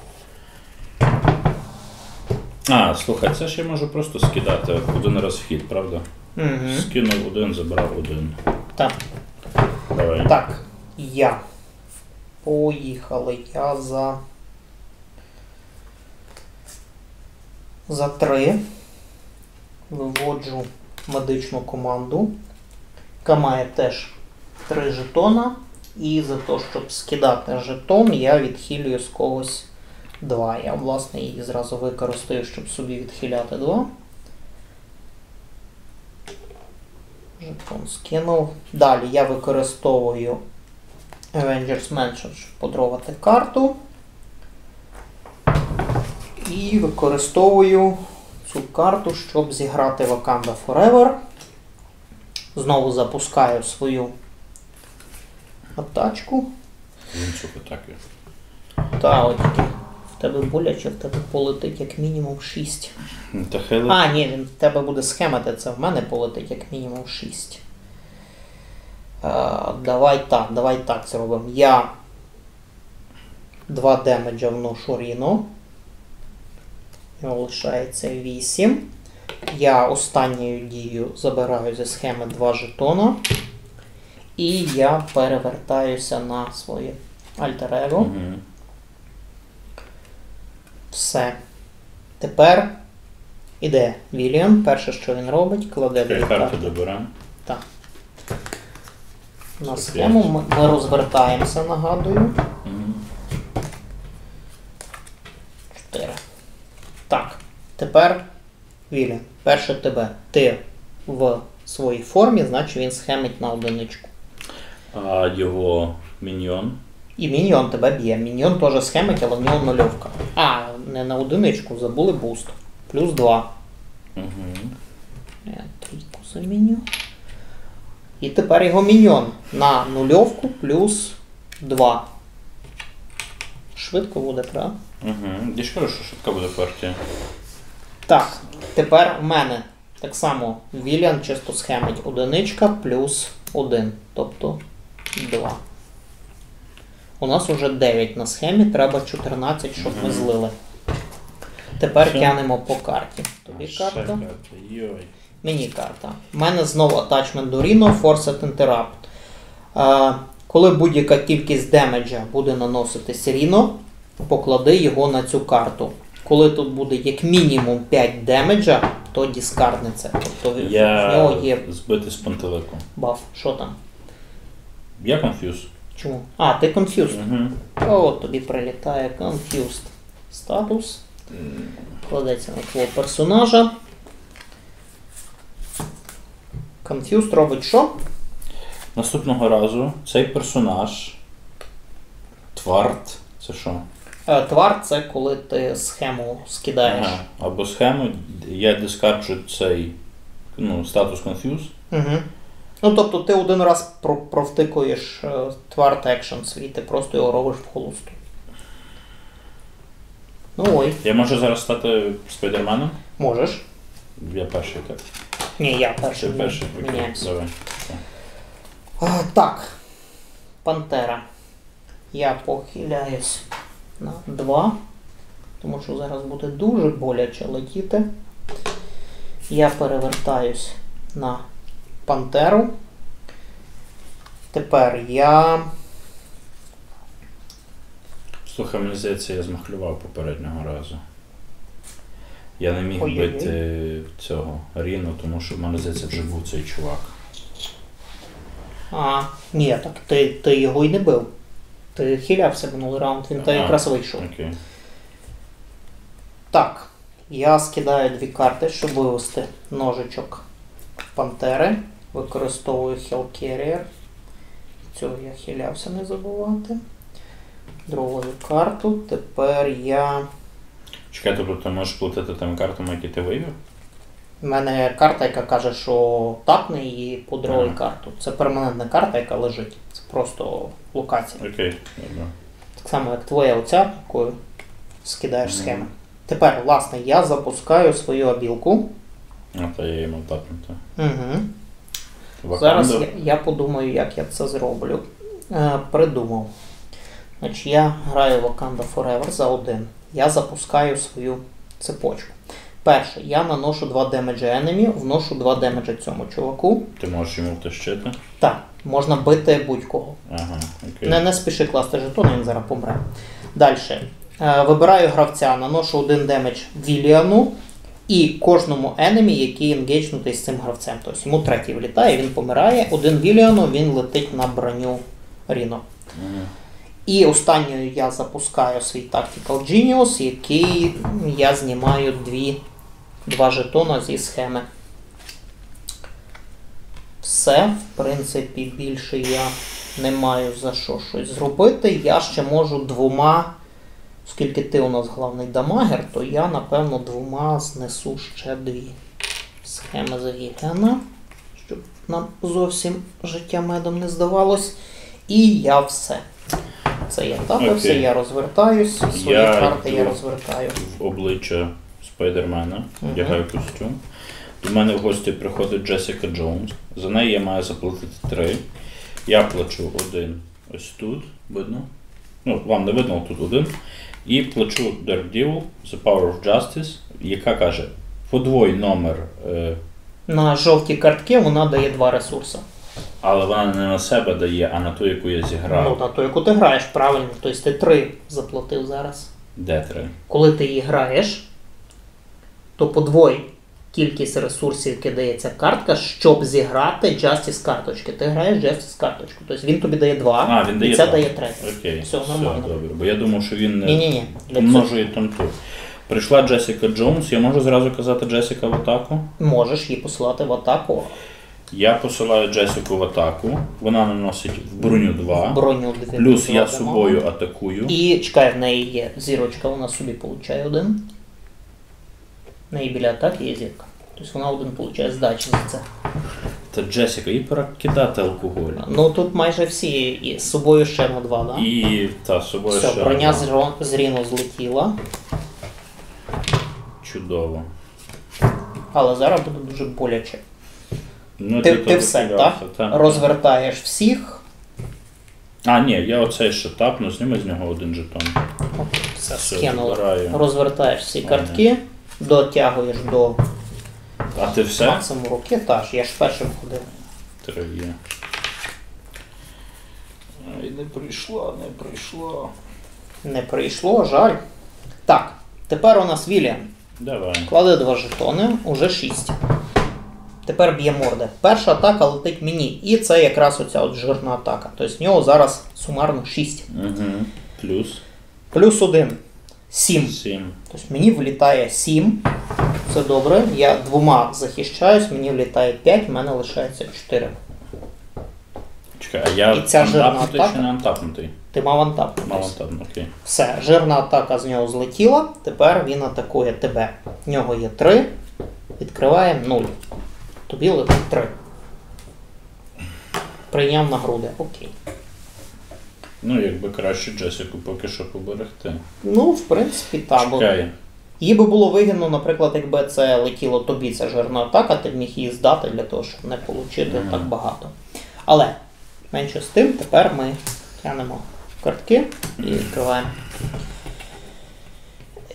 А, слухай, це ж я можу просто скидати один раз в хід, правда? Угу. Скинув один, забрав один. Так. Давай. Так, я. Поїхали. Я за. За три. Виводжу медичну команду, яка має теж три жетона. І за те, щоб скидати жетон, я відхилюю з когось два. Я, власне, її зразу використаю, щоб собі відхиляти два. Жетон скинув. Далі я використовую Avengers Mansion, щоб подровати карту. І використовую цю карту, щоб зіграти Wakanda Forever. Знову запускаю свою атачку. Ланцюг атаки. Та, от тільки в тебе боляче, в тебе полетить як мінімум шість. Та хай лет- А, ні, він в тебе буде схемати, це в мене полетить як мінімум шість. А, давай так, давай так зробимо. Я два демеджа вношу Ріно. Його лишається вісім. Я останньою дією забираю зі схеми два жетона. І я перевертаюся на своє альтер-его. Мгм. Все. Тепер іде Вільям. Перше, що він робить, кладе дві Хай карти карти доберемо. Так. На Це схему п'ять. ми, ми розвертаємося, нагадую. Мгм. чотири. Так. Тепер Вільям. Перше тебе. Ти в своїй формі, значить він схемить на одиничку. А його міньйон. І міньйон тебе б'є. Міньйон теж схемить, але в нього нульовка. А, не на одиничку, забули буст. Плюс два. Угу. Я трійку заміню. І тепер його міньйон на нульовку плюс два. Швидко буде, правда? Угу. Я ж кажу, що швидка буде партія. Так, тепер в мене так само Віліан чисто схемить одиничка плюс один, тобто два. У нас уже дев'ять на схемі, треба чотирнадцять, щоб ми Мгм. злили. Тепер Все. тянемо по карті. Тобі Ще карта. карта. Йой. Мені карта. У мене знову атачмент до Rhino, Forced Interrupt. Е, коли будь-яка кількість демеджа буде наноситись Rhino, поклади його на цю карту. Коли тут буде як мінімум п'ять демеджа, то дискарднеться. Тобто в Я нього є збитий з пантелику. баф. Що там? Я конфюз. Чому? А, ти confused. Угу. О, тобі прилітає confused. Статус. Кладеться на твого персонажа. Confused робить що? Наступного разу цей персонаж. Тварт. Це що? Е, Твар це коли ти схему скидаєш. Ага. Або схему. Я дискарджу цей ну, статус Confuse. Угу. Ну, тобто ти один раз про- провтикуєш е, тварт екшен свій, ти просто його робиш в холосту. Ну ой, Я можу зараз стати спайдерменом? можеш. Я перший так. Ні, я Ти перший. перший, окей. Міняємося. Давай. А, так. Пантера. Я похиляюсь на два. Тому що зараз буде дуже боляче летіти. Я перевертаюсь на пантеру. Тепер я... Слухай, мені здається, я змахлював попереднього разу. Я не міг Ой-ой-ой. бити цього Ріно, тому що в мене здається вже був цей чувак. А, ні, так ти, ти його й не бив. Ти хилявся минулий раунд, він то А, якраз вийшов. Окей. Так, я скидаю дві карти, щоб вивести ножичок пантери. Використовую Hell Carrier. Цього я хилявся, не забувати. Другу карту. Тепер я... Чекай, тобто ти можеш платити тими картами, які ти вивів? У мене карта, яка каже, що тапне її по другу Ага. карту. Це перманентна карта, яка лежить. Це просто локація. Окей, добре. Так само, як твоя оця, якою скидаєш Мгм. схеми. Тепер, власне, я запускаю свою обілку. А то я їм тапнути. Угу. Зараз я, я подумаю, як я це зроблю. Е, придумав. Значить, я граю Wakanda Forever за один. Я запускаю свою цепочку. Перше, я наношу два демеджа енемі, вношу два демеджа цьому чуваку. Ти можеш йому втащити? Так, можна бити будь-кого. Ага, окей. Не, не спіши класти жетони, він зараз помре. Далі. Е, вибираю гравця, наношу один демедж Віліану і кожному енемі, який енгейджнутий з цим гравцем. Тобто йому третій влітає, він помирає. Один Віліану, він летить на броню Ріно. Ага. І останньою я запускаю свій Tactical Genius, який я знімаю дві, два жетона зі схеми. Все, в принципі, більше я не маю за що щось зробити. Я ще можу двома, оскільки ти у нас головний дамагер, то я, напевно, двома знесу ще дві схеми за Віліана, щоб нам зовсім життя медом не здавалось. І я все. Це я тапився, Окей. я розвертаюсь, свої Я карти я йду розвертаю. В обличчя Спайдермена, Мгм. вдягаю костюм. До мене в гості приходить Джесіка Джонс. За неї я маю заплатити три. Я плачу один ось тут, видно. Ну, вам не видно, тут один. І плачу Dark Devil The Power of Justice, яка каже, подвой номер, е, На жовті картки вона дає два ресурси. але вона не на себе дає, а на ту, яку я зіграв. Ну, на ту, яку ти граєш, правильно. Тобто ти три заплатив зараз. Де три? Коли ти її граєш, то подвой кількість ресурсів, які дає ця картка, щоб зіграти Justice карточки. Ти граєш Justice карточку. Тобто він тобі дає два, А, він дає і це два. дає третє. Окей, Все, все, нормально. добре. Бо я думав, що він не Ні-ні-ні. Для цього множує танту. Прийшла Джесіка Джонс, я можу зразу казати Джесіка в атаку. можеш її посилати в атаку. Я посилаю Джесіку в атаку, вона наносить в броню два, Броню дві. плюс два я дамага. собою атакую. І чекай, в неї є зірочка, вона собі получає один. В неї біля атаки є зірка. Тобто вона один получає здачі за це. Та Джесіка, їй пора кидати алкоголь. Ну тут майже всі і з собою ще на два, да? І та з собою Все, ще броня одна. з Ро- з Ріно злетіла, Чудово. але зараз буде дуже боляче. Ну, Ти, то ти все, так? захилявся, та. Розвертаєш всіх. А, ні, я оцей ще тапну, зніми з нього один жетон. Оп, все, Все, скинули. забираю. Розвертаєш всі Ага. картки, дотягуєш до А ти все? максимуму руки. Та ж, я ж першим ходив. Три є. Ай, не прийшла, не прийшла. Не прийшло, жаль. Так, тепер у нас Віліан. Давай. Кладе два жетони, уже шість. Тепер б'є морде. Перша атака летить мені. І це якраз оця от жирна атака. Тобто в нього зараз сумарно шість. Угу. Плюс Плюс один. сім. сім. Тобто мені влітає сім. Це добре. Я двома захищаюсь, мені влітає п'ять, в мене лишається чотири. Чекай, а я І ця жирна антапнутий атака? чи не антапнутий? Ти мав антап. Мав антапнутий, окей. Все, жирна атака з нього злетіла, тепер він атакує тебе. В нього є три, відкриваємо нуль. Тобі летить три. Прийняв на груди, окей. Ну, якби краще Джесіку поки що поберегти. Ну, в принципі, так. Бо Чекай. їй би було вигідно, наприклад, якби це летіло тобі, ця жирна атака, ти б міг її здати для того, щоб не отримати Мгм. так багато. Але, менше з тим, тепер ми тянемо картки і відкриваємо.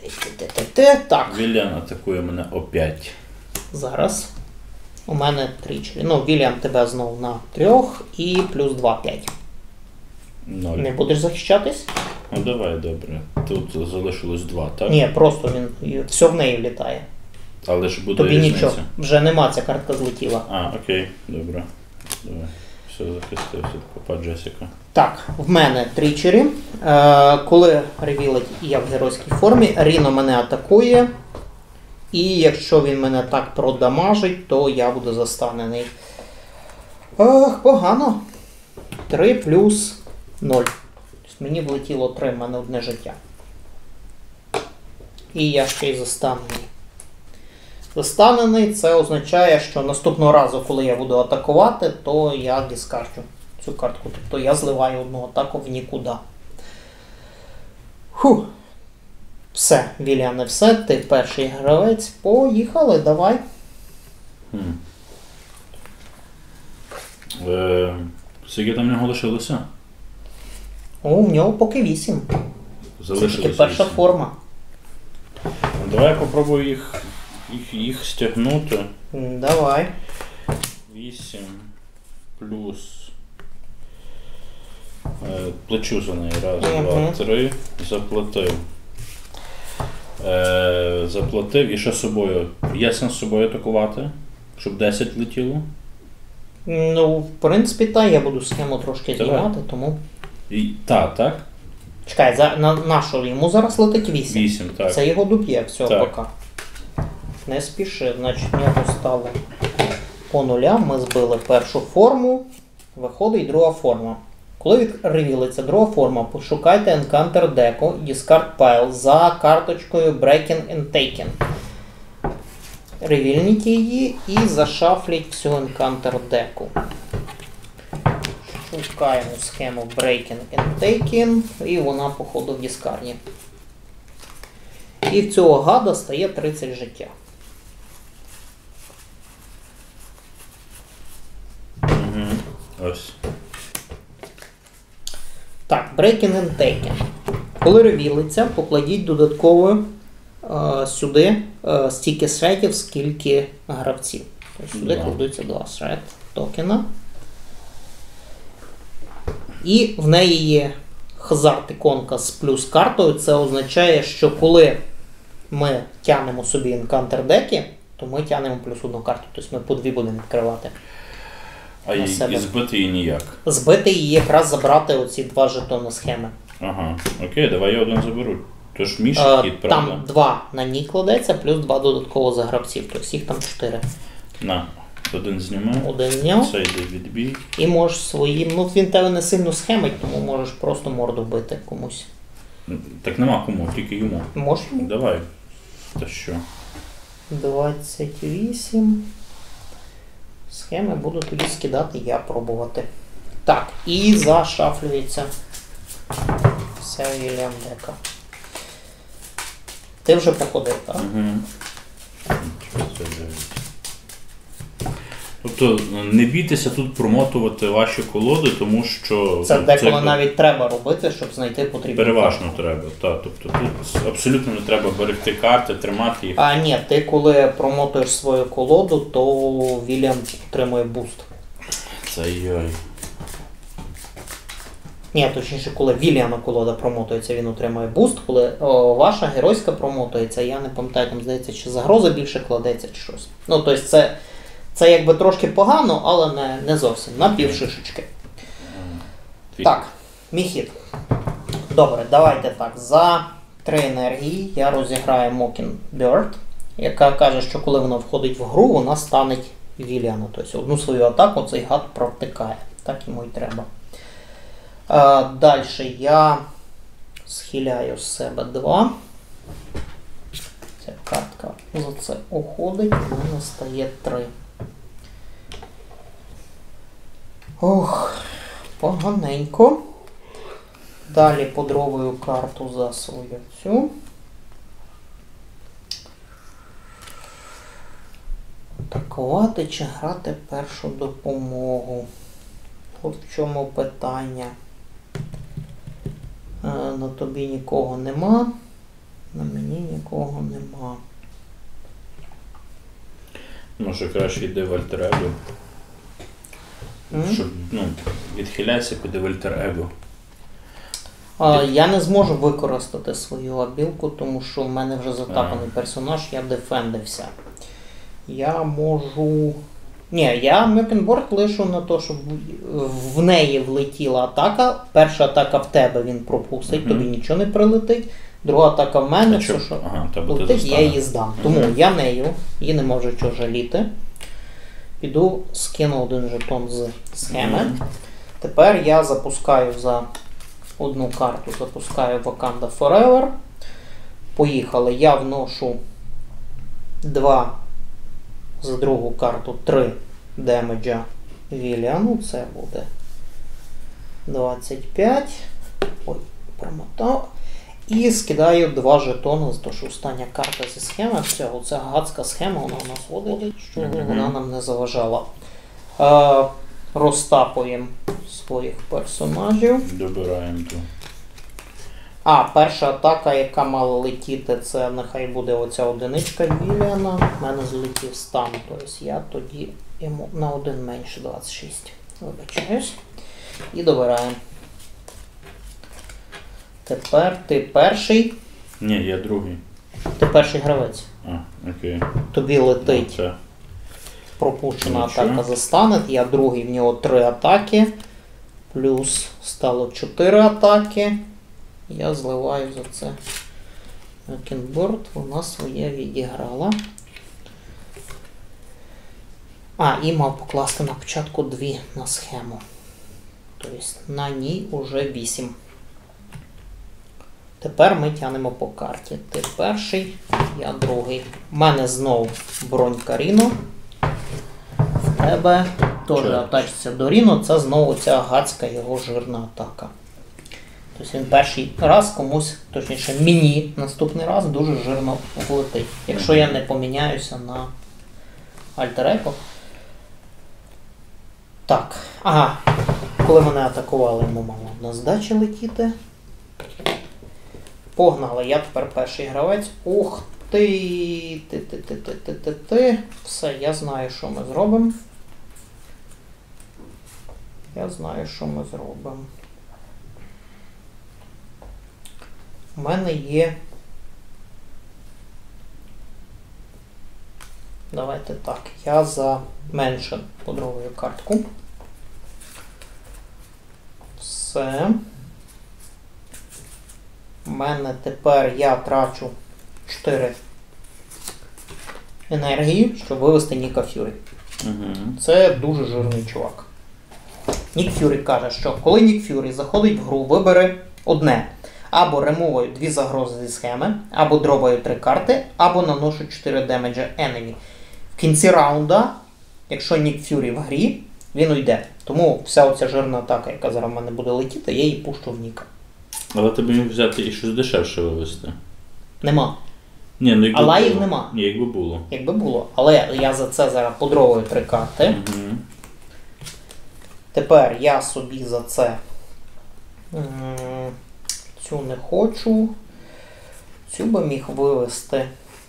Те-те-те-те. Так, Віліан атакує мене о п'ять. зараз. У мене тричі. Ну, Вільям тебе знов на трьох і плюс два п'ять. Ноль. Не будеш захищатись? Ну давай, добре. Тут залишилось два, так? Ні, просто він все в неї влітає. Але ж буде Тобі різниця. нічого. Вже нема, ця картка злетіла. А, окей, добре. Давай. Все, захистився. Попа Джесіка. Так, в мене тричері. Е, коли ревілить я в геройській формі, Ріно мене атакує. І якщо він мене так продамажить, то я буду застанений. Ох, погано. три плюс ноль. Тобто мені влетіло три, в мене одне життя. І я ще й застанений. Застанений, це означає, що наступного разу, коли я буду атакувати, то я дискарджу цю картку. Тобто я зливаю одну атаку в нікуди. Фух. Все, Вільяне, все, ти перший гравець. Поїхали, давай. Хм. Е, скільки там в нього лишилося? О, у нього поки вісім. Це Залишилося тільки перша вісім. форма. Давай я попробую їх, їх, їх стягнути. М, Давай. вісім плюс. Е, плачу за неї. Раз, Мгм. два, три. Заплатив. Е, заплатив і що з собою? Є сенс з собою атакувати? Щоб десять летіло? Ну, в принципі, та, я буду схему трошки Давай. знімати, тому... І, та, так? Чекай, за, на, на що йому зараз летить вісім? вісім, так. Це його доб'є, все, Так. пока. Не спіши, значить в нього стало по нулям, ми збили першу форму, виходить друга форма. Коли відревілиться друга форма, пошукайте Encounter деку, Discard Pile за карточкою Breaking and Taking. Ревільніть її і зашафліть всю Encounter деку. Шукаємо схему Breaking and Taking, і вона, походу, в дискарді. І в цього гада стає тридцять життя. Угу. Ось. Так, Breaking and Taking. Коли ревілиться, покладіть додатково е, сюди е, стільки сретів, скільки гравців. Тобто сюди Да. кладуться два срет токена. І в неї є хазарт іконка з плюс картою. Це означає, що коли ми тягнемо собі Encounter деки, то ми тягнемо плюс одну карту. Тобто ми по дві будемо відкривати. А На і, себе. і збити її ніяк. Збити її якраз забрати оці два жетони схеми. Ага. Окей, давай я один заберу. Тож Міша Е, хід, правда? Там два на ній кладеться, плюс два додатково за гравців. Тобто їх там чотири. На. Один зніму. Один зняв. Це йде відбій. І можеш своїм. Ну він тебе не сильно схемить, тому можеш просто морду бити комусь. Так нема кому, тільки йому. Можеш йому? Давай. Та що? двадцять вісім. Схеми буду тобі скидати, я пробувати. Так, і зашафлюється вся Вільям дека. Ти вже походив, так? Угу. Тобто не бійтеся тут промотувати ваші колоди, тому що Це деколи якби навіть треба робити, щоб знайти потрібну переважно карту. треба. Та, тобто тут абсолютно не треба берегти карти, тримати їх. А ні, ти коли промотуєш свою колоду, то Вільям отримує буст. Це йой. Ні, точніше, коли Вільяма колода промотується, він отримує буст. Коли о, ваша геройська промотується, я не пам'ятаю, там здається, чи загроза більше кладеться, чи щось. Ну, тобто це, це якби трошки погано, але не, не зовсім. На півшишечки. Твій. Так, мій хід. Добре, давайте так. За три енергії я розіграю Mockingbird, яка каже, що коли вона входить в гру, вона стане Вільяну. Тобто одну свою атаку цей гад провтикає. Так йому і треба. Далі я схиляю з себе два. Ця картка за це уходить, у мене стає три. Ох, поганенько. Далі подробую карту за свою цю. Атакувати чи грати першу допомогу? От в чому питання. Е, на тобі нікого нема. На мені нікого нема. Може краще йди в альтер-его. М? Щоб, ну, відхиляйся, піди в альтер-его. А, я не зможу використати свою абілку, тому що в мене вже затапаний персонаж, я дефендився. Я можу... Ні, я Мьокенборд лишу на те, щоб в неї влетіла атака. Перша атака в тебе він пропустить, Мгм. тобі нічого не прилетить. Друга атака в мене, А все, чо- що ага, тебе ти летить, я застане. її здам. Тому Мгм. я нею, її не можу чого жаліти. Піду, скину один жетон з схеми. Мгм. Тепер я запускаю за одну карту, запускаю Wakanda Forever. Поїхали. Я вношу два за другу карту, три демеджа Віліану. Це буде двадцять п'ять. Ой, промотав. І скидаю два жетони, за те, що остання карта зі схеми. Все, оця гадська схема, вона у нас ходить, що Мгм. вона нам не заважала. Е, розтапуємо своїх персонажів. Добираємо ту. А, перша атака, яка мала летіти, це нехай буде оця одиничка Віліана. У мене злетів стан, тобто я тоді йому на один менше двадцять шість. Вибачаюсь. І добираємо. Тепер ти перший. Ні, я другий. Ти перший гравець. А, окей. Тобі летить Це. пропущена Нічого. атака застане. Я другий, в нього три атаки. Плюс стало чотири атаки. Я зливаю за це Мьокенборд, вона своє відіграла. А, і мав покласти на початку дві на схему. Тобто на ній уже вісім. Тепер ми тянемо по карті. Ти перший, я другий. У мене знову бронька Ріно. В тебе теж Чого? атачиться до Ріно. Це знову ця гадська його жирна атака. Тобто він перший раз комусь, точніше мені наступний раз дуже жирно влетить. Якщо я не поміняюся на альтер-его. Так, ага. Коли мене атакували, йому мало на здачі летіти. Погнали, я тепер перший гравець. Ух ти! Ти-ти-ти-ти-ти-ти-ти. Все, я знаю, що ми зробимо. Я знаю, що ми зробимо. У мене є. Давайте так. Я заменшу подругою картку. Все. У мене тепер я трачу чотири енергії, щоб вивести Ніка Ф'юрі. Угу. Це дуже жирний чувак. Нік Ф'юрі каже, що коли Нік Ф'юрі заходить в гру, вибере одне. Або ремовую дві загрози зі схеми, або дробаю три карти, або наношу чотири демеджа енемі. В кінці раунда, якщо Нік Ф'юрі в грі, він уйде. Тому вся оця жирна атака, яка зараз в мене буде летіти, я її пущу в Ніка. Але тобі міг взяти і щось дешевше вивезти. Нема. Ні, ну якби А лаїв було. нема. Ні, якби було. Якби було. Але я за це зараз подровую три карти. Угу. Тепер я собі за це м, цю не хочу. Цю би міг вивести.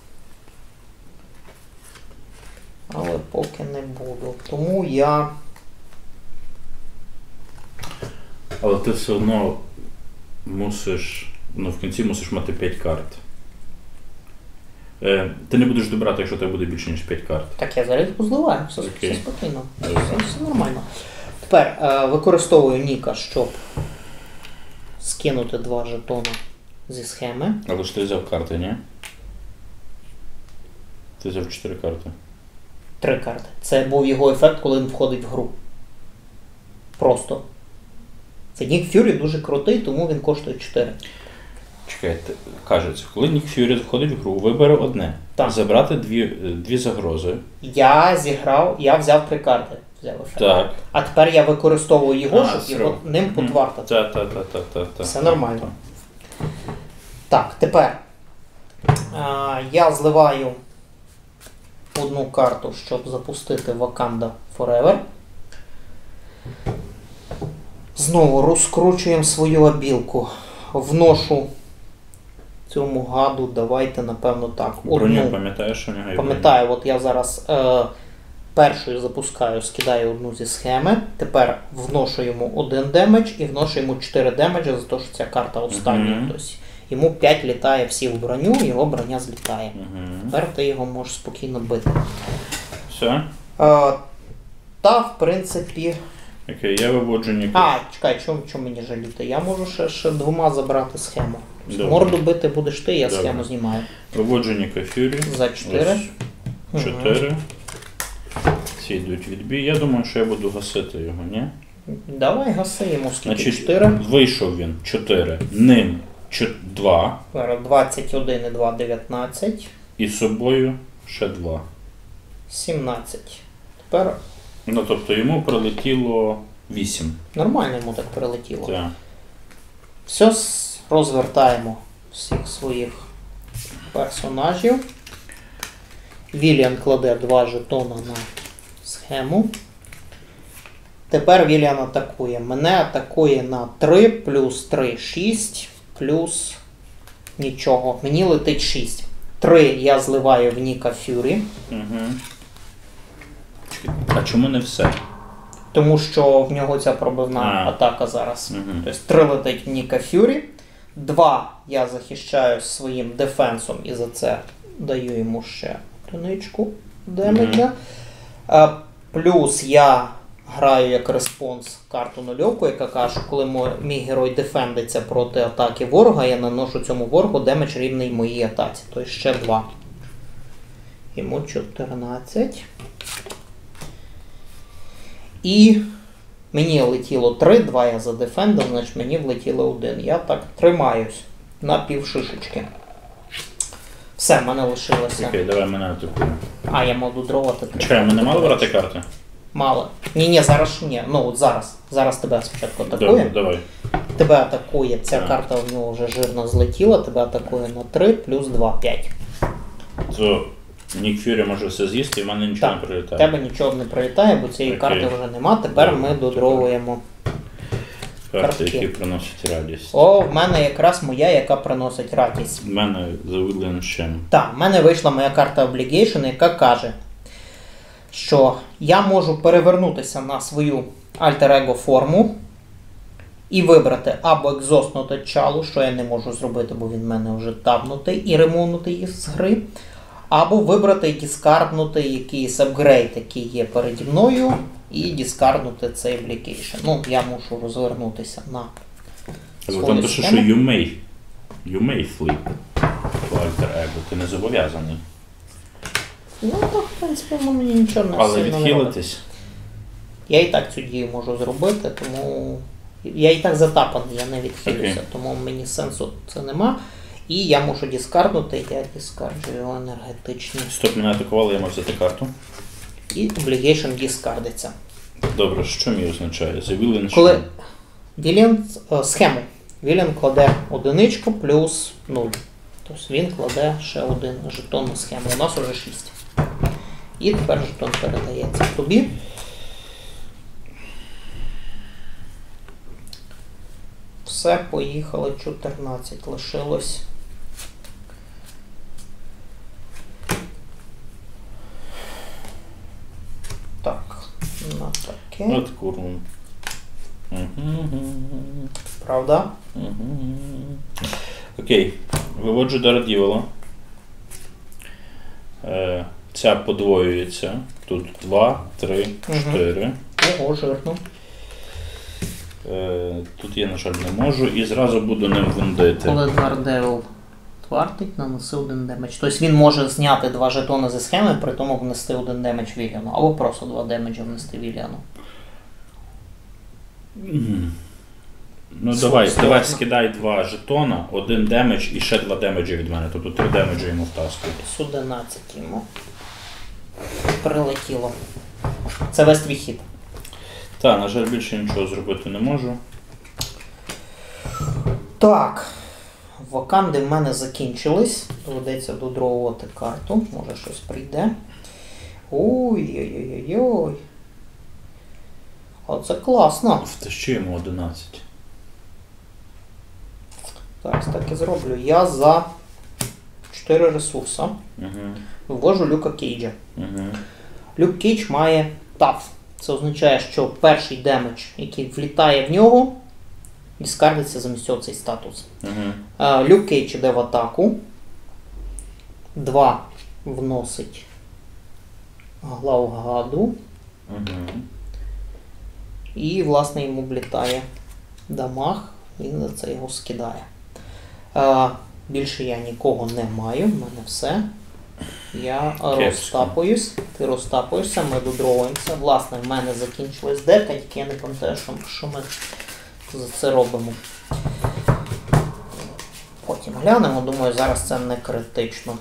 Але поки не буду. Тому я... Але ти все одно мусиш, ну в кінці мусиш мати п'ять карт. Е, ти не будеш добирати, якщо тебе буде більше, ніж п'ять карт. Так, я зараз позливаю. Все, Окей. все спокійно. Все, Добре. все нормально. Тепер е, використовую Ніка, щоб скинути два жетони зі схеми. Але ж ти взяв карти, ні? Ти взяв чотири карти. Три карти. Це був його ефект, коли він входить в гру. Просто. Це Нік Ф'юрі дуже крутий, тому він коштує чотири. Чекайте, кажеться, коли Нік Ф'юрі входить в гру, вибере одне. Так. Забрати дві, дві загрози. Я зіграв, я взяв три карти. Взяв ефект. Так. А тепер я використовую його, А, щоб все. його ним потвартати. Так, так, так, так, так, так. Все нормально. Так, тепер а, я зливаю одну карту, щоб запустити Wakanda Forever. Знову розкручуємо свою обілку. Вношу цьому гаду давайте, напевно, так. Броню Одну. пам'ятаєш, що в нього є Пам'ятаю, от я зараз е, першою запускаю, скидаю одну зі схеми, тепер вношу йому один демедж і вношу йому чотири демеджа за те, що ця карта остання. Мгм. Тобто йому п'ять літає всі в броню, його броня злітає. Угу. Тепер ти його можеш спокійно бити. Все? Е, та, в принципі. Окей, я виводжу Ніка. А, чекай, чому чому мені жаліти? Я можу ще, ще двома забрати схему. Добре. Морду бити будеш ти, я Добре. схему знімаю. Виводжу Ніка Фюрі. За чотири. Ось чотири. Ці йдуть відбій. Я думаю, що я буду гасити його, ні? Давай гаси йому скільки? Значить, чотири. вийшов він чотири. Ним два. двадцять один і два, дев'ятнадцять. І з собою ще два. сімнадцять. Тепер Ну, тобто йому прилетіло вісім. нормально йому так прилетіло. Так. Все, с- розвертаємо всіх своїх персонажів. Віліан кладе два жетона на схему. Тепер Віліан атакує. Мене атакує на три, плюс три, шість, плюс нічого. Мені летить шість. три я зливаю в Ніка Фюрі, Угу. А чому не все? тому що в нього ця пробивна А. атака зараз. Мгм. Тобто три летить в Ніка Фюрі. два я захищаю своїм дефенсом і за це даю йому ще одиничку демеджа. А, плюс я граю як респонс карту нульовку, яка каже, що коли мо- мій герой дефендиться проти атаки ворога, я наношу цьому ворогу демедж рівний моїй атаці. Тобто ще два. Йому чотирнадцять. І мені летіло три, два я задефендив, значить мені влетіло один. Я так тримаюсь на півшишечки. Все, в мене лишилося. Окей, давай мене атакуємо. А, я можу дровати три. Чекай, ми не мали брати карти? Мало. Ні, ні, зараз ж ні. Ну от зараз. Зараз тебе спочатку атакує. Добре, давай. Тебе атакує. Ця А. карта в нього вже жирно злетіла, тебе атакує на три, плюс два, п'ять. То Нік Фюрі може все з'їсти, і в мене нічого Так, не в прилітає. тебе нічого не прилітає, бо цієї Окей. карти вже нема. Тепер Добре, ми додровуємо. Карти, картки. які приносять радість. О, в мене якраз моя, яка приносить радість. В мене завидлен щем. Так, в мене вийшла моя карта Obligation, яка каже, що я можу перевернутися на свою альтер-его форму і вибрати або екзостнути чалу, що я не можу зробити, бо він в мене вже табнутий і ремонутий із гри, або вибрати і діскарднути якийсь апгрейд, який є переді мною, і діскарднути цей Obligation. Ну, я мушу розвернутися на Але свою там пише, що схему. you may, you may flip to alter ego. Ти не зобов'язаний. Ну, так, в принципі, воно мені нічого не Але сильно не робить. відхилитись. Я і так цю дію можу зробити, тому я і так затапаний, я не відхилюся, Окей. тому мені сенсу це нема. І я мушу діскарднути, я діскарджу його енергетичні. Стоп, мене атакували, я мав взяти карту. І Obligation діскардиться. Добре, що мій означає? Завілен Коли щем. Віліан е, схему. Віліан кладе одиничку плюс нуль. Тобто він кладе ще один жетон на схему. У нас уже шість. І тепер жетон передається тобі. Все, поїхали, чотирнадцять лишилось. Так, на таке. От курву. Правда? Окей, виводжу Дарадівола. Е, Ця подвоюється. Тут два, три, Мгм. чотири. Ого, жирно. Е, Тут я, на жаль, не можу. І зразу буду ним вундити. Коли Двардевил твартить, наноси один демедж. Тобто він може зняти два жетони зі схеми, при тому внести один демедж Віліану. Або просто два демеджа внести Віліану. Мгм. Ну Сложно. давай, давай скидай два жетона, один демедж і ще два демеджі від мене. Тобто три демеджі йому втаскую. З одинадцять йому прилетіло. Це весь твій хід. Так, на жаль, більше нічого зробити не можу. Так. Ваканди в мене закінчились. Доведеться додровувати карту. Може щось прийде. Ой-ой-ой-ой. Оце класно. Втащу йому одинадцять. Зараз так і зроблю. Я за чотири ресурси. Угу. Вивожу Люка Кейджа. Угу. Люк Кейдж має таф. Це означає, що перший демедж, який влітає в нього, дискардиться замість цього цей статус. Угу. Люк Кейдж іде в атаку. Два вносить главгаду. Угу. І, власне, йому влітає дамаг. Він за це його скидає. А, більше я нікого не маю, в мене все. Я Кепсько. розтапуюсь, ти розтапуєшся, ми додровуємося. Власне, в мене закінчилась дека, тільки я не пам'ятаю, що, що ми за це робимо. Потім глянемо, думаю, зараз це не критично.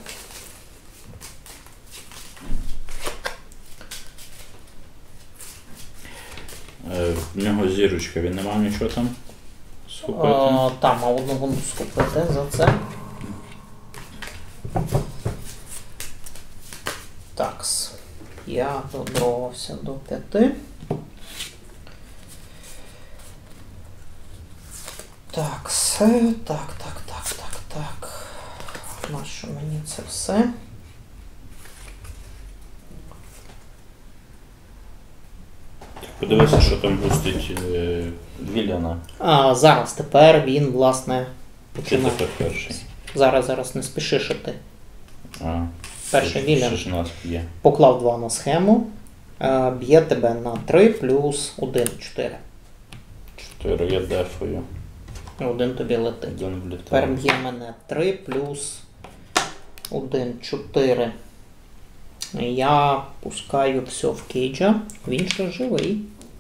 В нього зірочка, він не мав нічого там схопити? А, там, а одного схопити за це. Такс. Я додровався до п'яти. Такс. Так, так, так, так, так. Нащо мені це все? Подивися, що там бустить е, Вілляна. А, зараз, тепер він, власне, Чи починає. тепер перший? Зараз, зараз, не спіши шити. А, Перший Вілян Що ж нас є? поклав два на схему, е, б'є тебе на три плюс один, чотири. Чотири, я дефою. Один тобі летить. Один Тепер влітає. б'є мене три плюс один, чотири. Я пускаю все в Кейджа, він ще живий.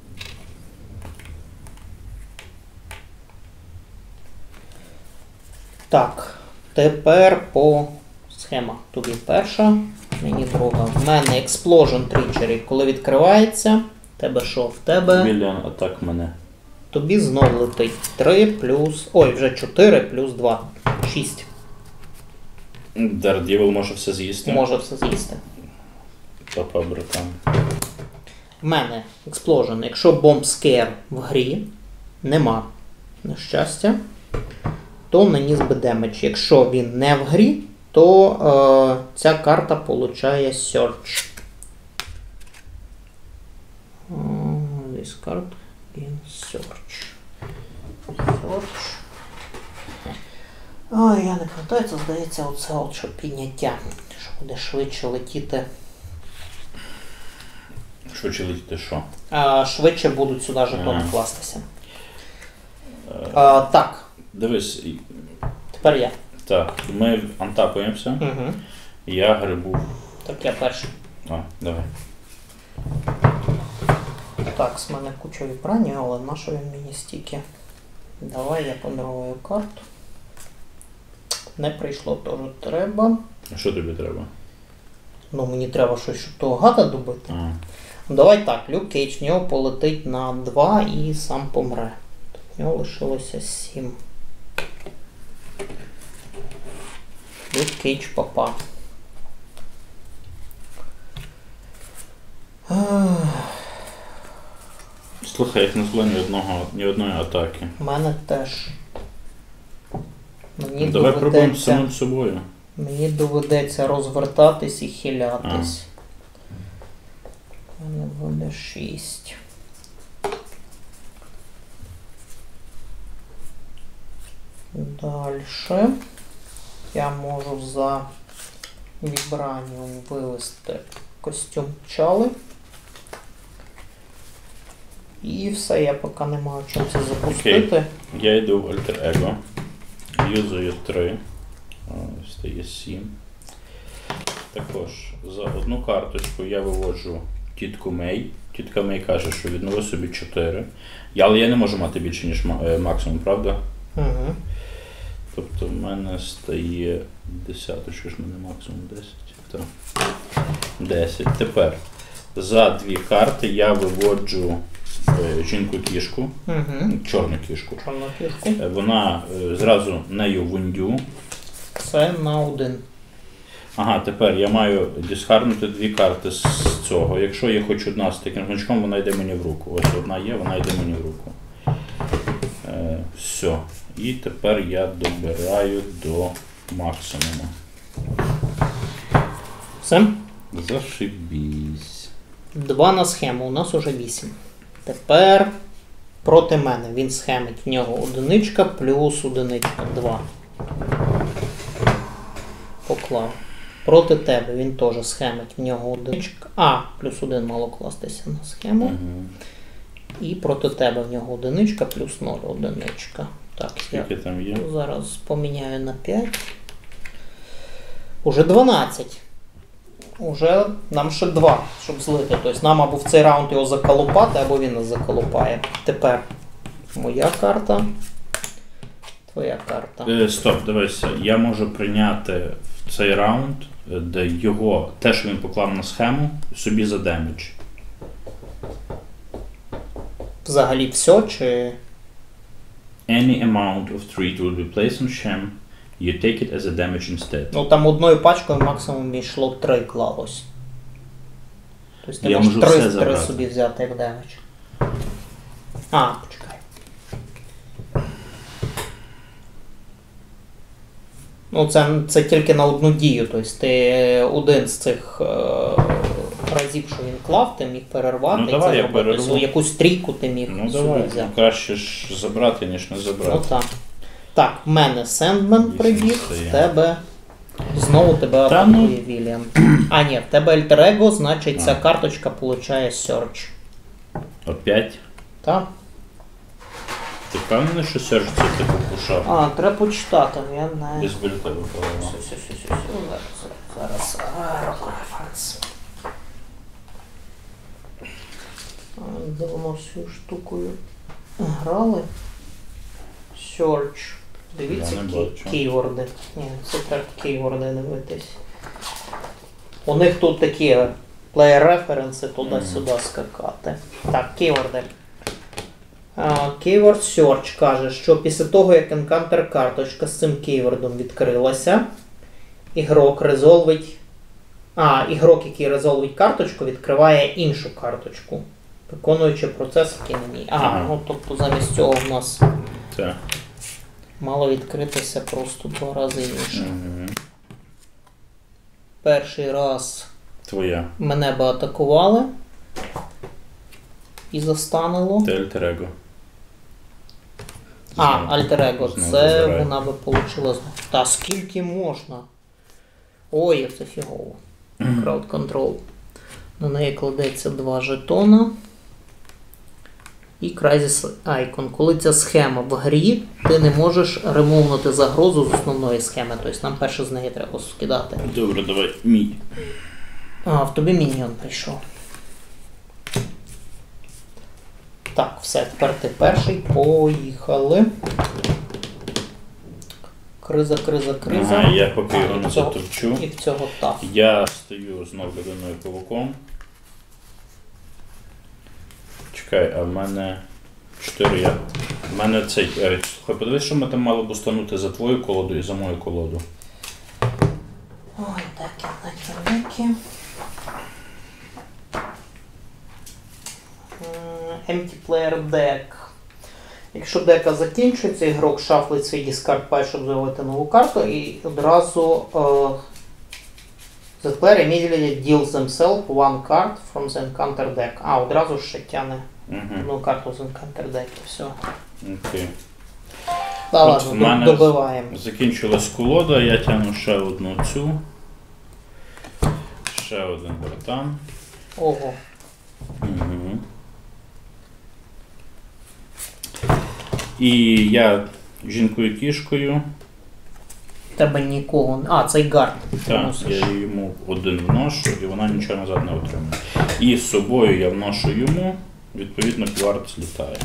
Так, тепер по схемах. Тобі перша, мені друга. В мене Explosion Treachery, коли відкривається, тебе що? В тебе? Віллян, атак мене. Тобі знов летить три плюс, ой, вже чотири плюс два, шість. Дардівел може все з'їсти. Може все з'їсти. Папа, братан. В мене Explosion, якщо Bomb Scare в грі нема, на щастя, то наніс би демедж. Якщо він не в грі, то е, ця карта получає Search. Uh, this card in Search. Search. Ой, я не пам'ятаю, це здається оце от що підняття, що буде швидше летіти. Швидше летіти що? А, швидше будуть сюди жетони Ага. кластися. А, так, Дивись, і- тепер я. так, ми антапуємося. Угу. Я грибу. Так, я перший. А, давай. Так, з мене куча вібрання, але на що він мені стільки? Давай я подарую карту. Не прийшло, теж треба. А що тобі треба? Ну, мені треба щось, щоб того гада добити. А, Ну, давай так, Люк Кейдж в нього полетить на два і сам помре. В нього лишилося сім. Люк Кейдж папа. слухай, їх не зло ні одного, ні одної атаки. У мене теж. Мені Ну, давай пробуємо з доведеться, самим собою. мені доведеться розвертатись і хилятись. У мене буде шість. Дальше я можу за вібраніум вивести костюм пчали. І все, я поки не маю чим це запустити. Я йду в альтер-его. Юзаю три. О, стає сім. Також за одну карточку я виводжу тітку Мей. Тітка Мей каже, що віднови собі чотири. Я, але я не можу мати більше, ніж ма- е, максимум, правда? Угу. Тобто в мене стає десяточка, ж в мене максимум десять. Так. десять. Тепер за дві карти я виводжу е, жінку-кішку, Угу. чорну кішку. Чорну кішку. Е, Вона е, зразу нею вундю. Це на один. Ага, тепер я маю дисхарднути дві карти з цього. Якщо є хоч одна з таким значком, вона йде мені в руку. Ось одна є, вона йде мені в руку. Е, все. І тепер я добираю до максимуму. Все? Зашибісь. Два на схему, у нас уже вісім. Тепер проти мене. Він схемить, в нього одиничка плюс одиничка, два. Поклав. Проти тебе він теж схемить, в нього одиничка. А, плюс один мало кластися на схему. Угу. І проти тебе в нього одиничка плюс ноль, одиничка. Так, Скільки я там є? зараз поміняю на п'ять. Уже дванадцять. Уже нам ще два, щоб злити. Тобто нам або в цей раунд його заколупати, або він нас заколупає. Тепер моя карта. Твоя карта. Е, стоп, дивися. Я можу прийняти в цей раунд, е, де його, те, що він поклав на схему, собі за демедж. Взагалі все, чи... Any amount of treat will be placed on sham. You take it as a damage instead. Ну там одною пачкою максимум йшло три клалось. Тобто ти Я можеш можу три, все три забрати. собі взяти як демедж. А, почекай. Ну це, це тільки на одну дію. Тобто ти один з цих е, разів, що він клав, ти міг перервати. Ну, і давай це я зробити. перерву. Тобто, якусь трійку ти міг Ну собі давай, взяти. ну, краще ж забрати, ніж не забрати. Ну так. Так, в мене Сендмен Вісім прибіг, стає. в тебе знову тебе Та атакує ну. Вільям. А ні, в тебе альтер-его, значить ця карточка получає Search. Опять? Так? Ти впевнений, що Серж це типу пушав? А, треба почитати, я не... Без бюлетя випало. Все, все, все, все, все, зараз, зараз, а, референс. А, давно цю штукою грали. Search. Дивіться, Я не кі- бачу. кейворди. Ні, це треба кейворди дивитись. У них тут такі плеєр-референси туди-сюди скакати. Так, кейворди. Keyword Search каже, що після того, як Encounter карточка з цим кейвордом відкрилася, ігрок резолвить. А, ігрок, який резолвить карточку, відкриває іншу карточку, виконуючи процес, який на ній. Ага, Ага. ну тобто замість цього в нас Це. мало відкритися просто два рази інше. Угу. Перший раз Твоя. мене би атакували і застанило. Ти альтер-его. А, Знову. альтер-его, Знову це забирай. вона би получила. Та скільки можна? Ой, це фігово. Crowd Control. На неї кладеться два жетона. І Crisis Icon. Коли ця схема в грі, ти не можеш ремовнути загрозу з основної схеми. Тобто нам перше з неї треба скидати. Добре, давай. Мій. А, в тобі міньйон прийшов. Так, все, тепер ти перший. Поїхали. Криза, криза, криза. Ага, я поки А, його і не в цього- затовчу. І в цього так. Я стою знов людиною павуком. Чекай, а в мене чотири я. В мене цей. е, Слухай, подивись, що ми там мали б устанути за твою колоду і за мою колоду. Ой, такі, такі, такі. М, Empty Player Deck. Якщо дека закінчується, ігрок шафлить свій discard pile, щоб зробити нову карту, і одразу е, the player immediately deals themselves one card from the encounter deck. А, одразу ще тяне Угу. одну карту з encounter deck. Все. Окей. Та От ладно, в до- мене добиваємо. Закінчилась колода, я тягну ще одну цю. Ще один братан. Ого. Угу. І я жінкою кішкою. Тебе нікого. А, цей гард. Так, я йому один вношу, і вона нічого назад не отримує. І з собою я вношу йому, відповідно, кварт злітає.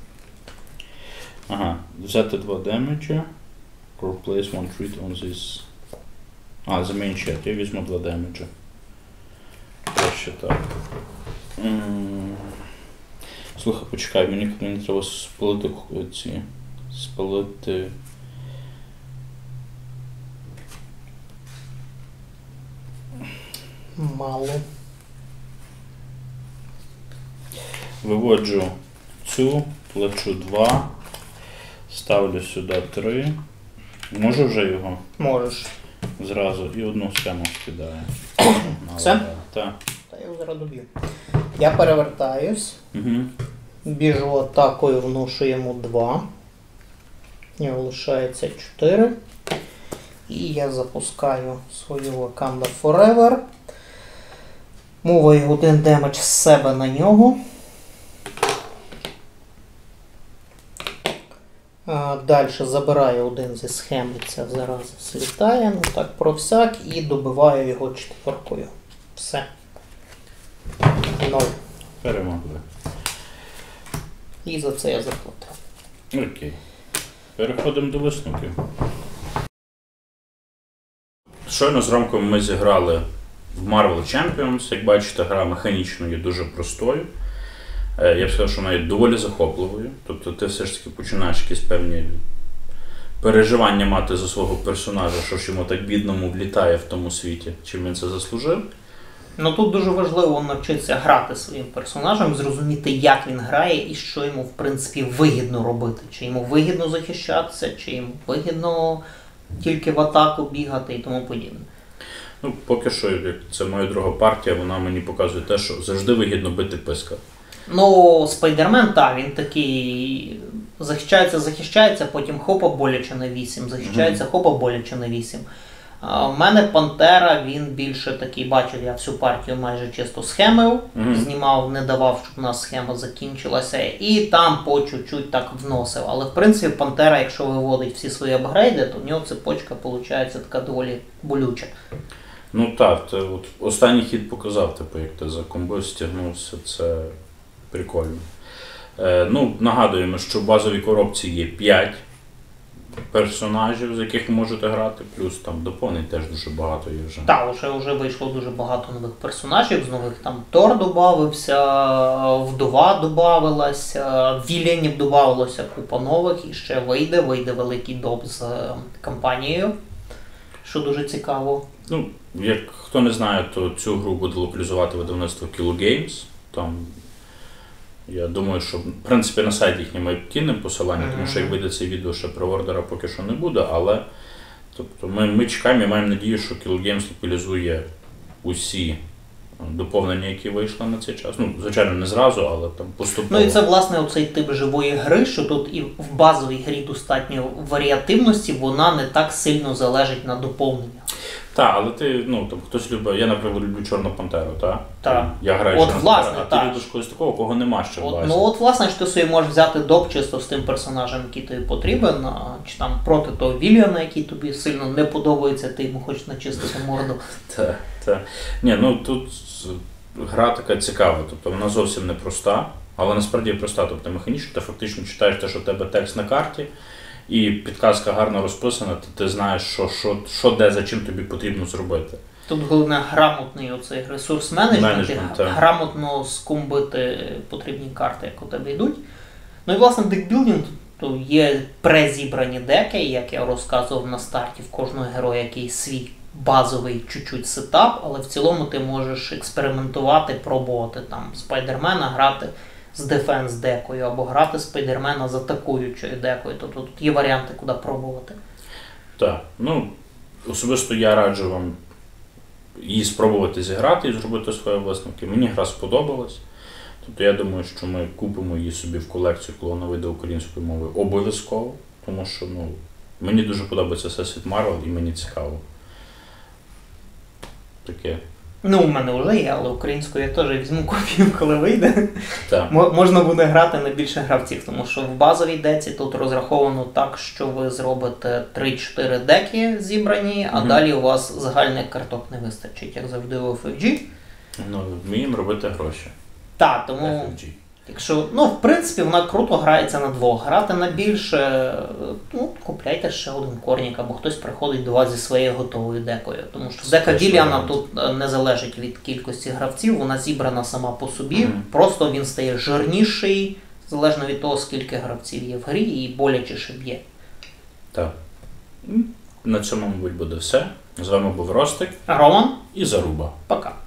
Ага, взяти два демеджа. Replace one treat on this. А, замінчити, я візьму два демеджа. Краще так. М. Слухай, почекай, мені, мені треба спалити ці. Спалити. Мало. Виводжу цю, плачу два, ставлю сюди три. Можу вже його? Можеш. зразу і одну схему скидаю. Все? Так. Та я його зараз доб'ю. Я перевертаюсь, Угу. біжу атакою, вношу йому два. Його лишається чотири. І я запускаю свою Wakanda Forever. Мовою один демедж з себе на нього. Далі забираю один зі схем, і ця зараза слітає, ну так про всяк, і добиваю його четвіркою. Все. Ноль. Перемогли. І за це я заплатив. Окей. Переходимо до висновків. Щойно з Ромком ми зіграли в Marvel Champions. Як бачите, гра механічно є дуже простою. Я б сказав, що вона є доволі захопливою. Тобто ти все ж таки починаєш якісь певні переживання мати за свого персонажа, що ж йому так бідному влітає в тому світі, чим він це заслужив. Ну тут дуже важливо навчитися грати своїм персонажем, зрозуміти, як він грає і що йому, в принципі, вигідно робити. Чи йому вигідно захищатися, чи йому вигідно тільки в атаку бігати і тому подібне. Ну, поки що, як це моя друга партія, вона мені показує те, що завжди вигідно бити писка. Ну, Спайдермен, так, він такий захищається, захищається, потім хопа боляче на вісім, захищається, mm-hmm. хопа боляче на вісім. У мене Пантера, він більше такий, бачив, я всю партію майже чисто схемив, mm-hmm. знімав, не давав, щоб у нас схема закінчилася, і там по чуть-чуть так вносив. Але в принципі Пантера, якщо виводить всі свої апгрейди, то в нього цепочка виходить така доволі болюча. Ну так, ти, от, останній хід показав, типу, як ти за комбо стягнувся, це прикольно. Е, ну, нагадуємо, що в базовій коробці є п'ять персонажів, з яких ви можете грати, плюс там доповнень теж дуже багато є вже. Так, вже, вже вийшло дуже багато нових персонажів, з нових там Тор додався, Вдова додавалася, Вілянів додавалося купа нових, і ще вийде, вийде великий доп з кампанією, що дуже цікаво. Ну, як хто не знає, то цю гру буде локалізувати видавництво Kilo Games. Там, я думаю, що, в принципі, на сайті їхній ми кинемо посилання, mm-hmm. тому що як вийде це відео, ще преордера поки що не буде, але тобто, ми, ми чекаємо і маємо надію, що Kilo Games локалізує усі доповнення, які вийшли на цей час. Ну, звичайно, не зразу, але там поступово. Ну і це, власне, оцей тип живої гри, що тут і в базовій грі достатньо варіативності, вона не так сильно залежить на доповнення. Так, але ти, ну, там, хтось любить, я, наприклад, люблю Чорну Пантеру, так? Так. Я граю от, Чорну власне, Пантеру, а так. ти любиш когось такого, кого нема ще в от, базі. Ну от, власне, що ти собі можеш взяти доп чисто з тим персонажем, який тобі потрібен, а, чи там проти того Вільяна, який тобі сильно не подобається, ти йому хочеш начистити морду. Так, так. Ні, ну тут гра така цікава, тобто вона зовсім не проста, але насправді проста, тобто механічно ти фактично читаєш те, що в тебе текст на карті, і підказка гарно розписана, то ти знаєш, що, що, що де, за чим тобі потрібно зробити. Тут головне грамотний оцей ресурс-менеджмент, грамотно скумбити потрібні карти, як у тебе йдуть. Ну і власне декбілдинг, то є презібрані деки, як я розказував на старті, в кожного героя якийсь свій базовий чуть-чуть сетап, але в цілому ти можеш експериментувати, пробувати там Спайдермена грати з дефенс декою, або грати Спайдермена з атакуючою декою. Тобто тут є варіанти, куди пробувати. Так, ну особисто я раджу вам її спробувати зіграти і зробити свої висновки. Мені гра сподобалась. Тобто я думаю, що ми купимо її собі в колекцію, коли вона вийде українською мовою, обов'язково. Тому що ну, мені дуже подобається всесвіт Марвел і мені цікаво. Таке. Ну, у мене вже є, але українською я теж візьму копію, коли вийде. Так. Можна буде грати на більше гравців, тому що в базовій деці тут розраховано так, що ви зробите три-чотири деки зібрані, а mm-hmm. далі у вас загальних карток не вистачить, як завжди у еф еф джі. Ну, вміємо робити гроші. Так, тому, еф еф джі. Якщо, ну, в принципі, вона круто грається на двох. Грати на більше, ну, купляйте ще один корнік, або хтось приходить до вас зі своєю готовою декою. Тому що дека Віліана тут не залежить від кількості гравців, вона зібрана сама по собі, mm-hmm. просто він стає жирніший, залежно від того, скільки гравців є в грі, і болячіше б'є. Так. На цьому, мабуть, буде все. З вами був Ростик Роман і Заруба. Пока.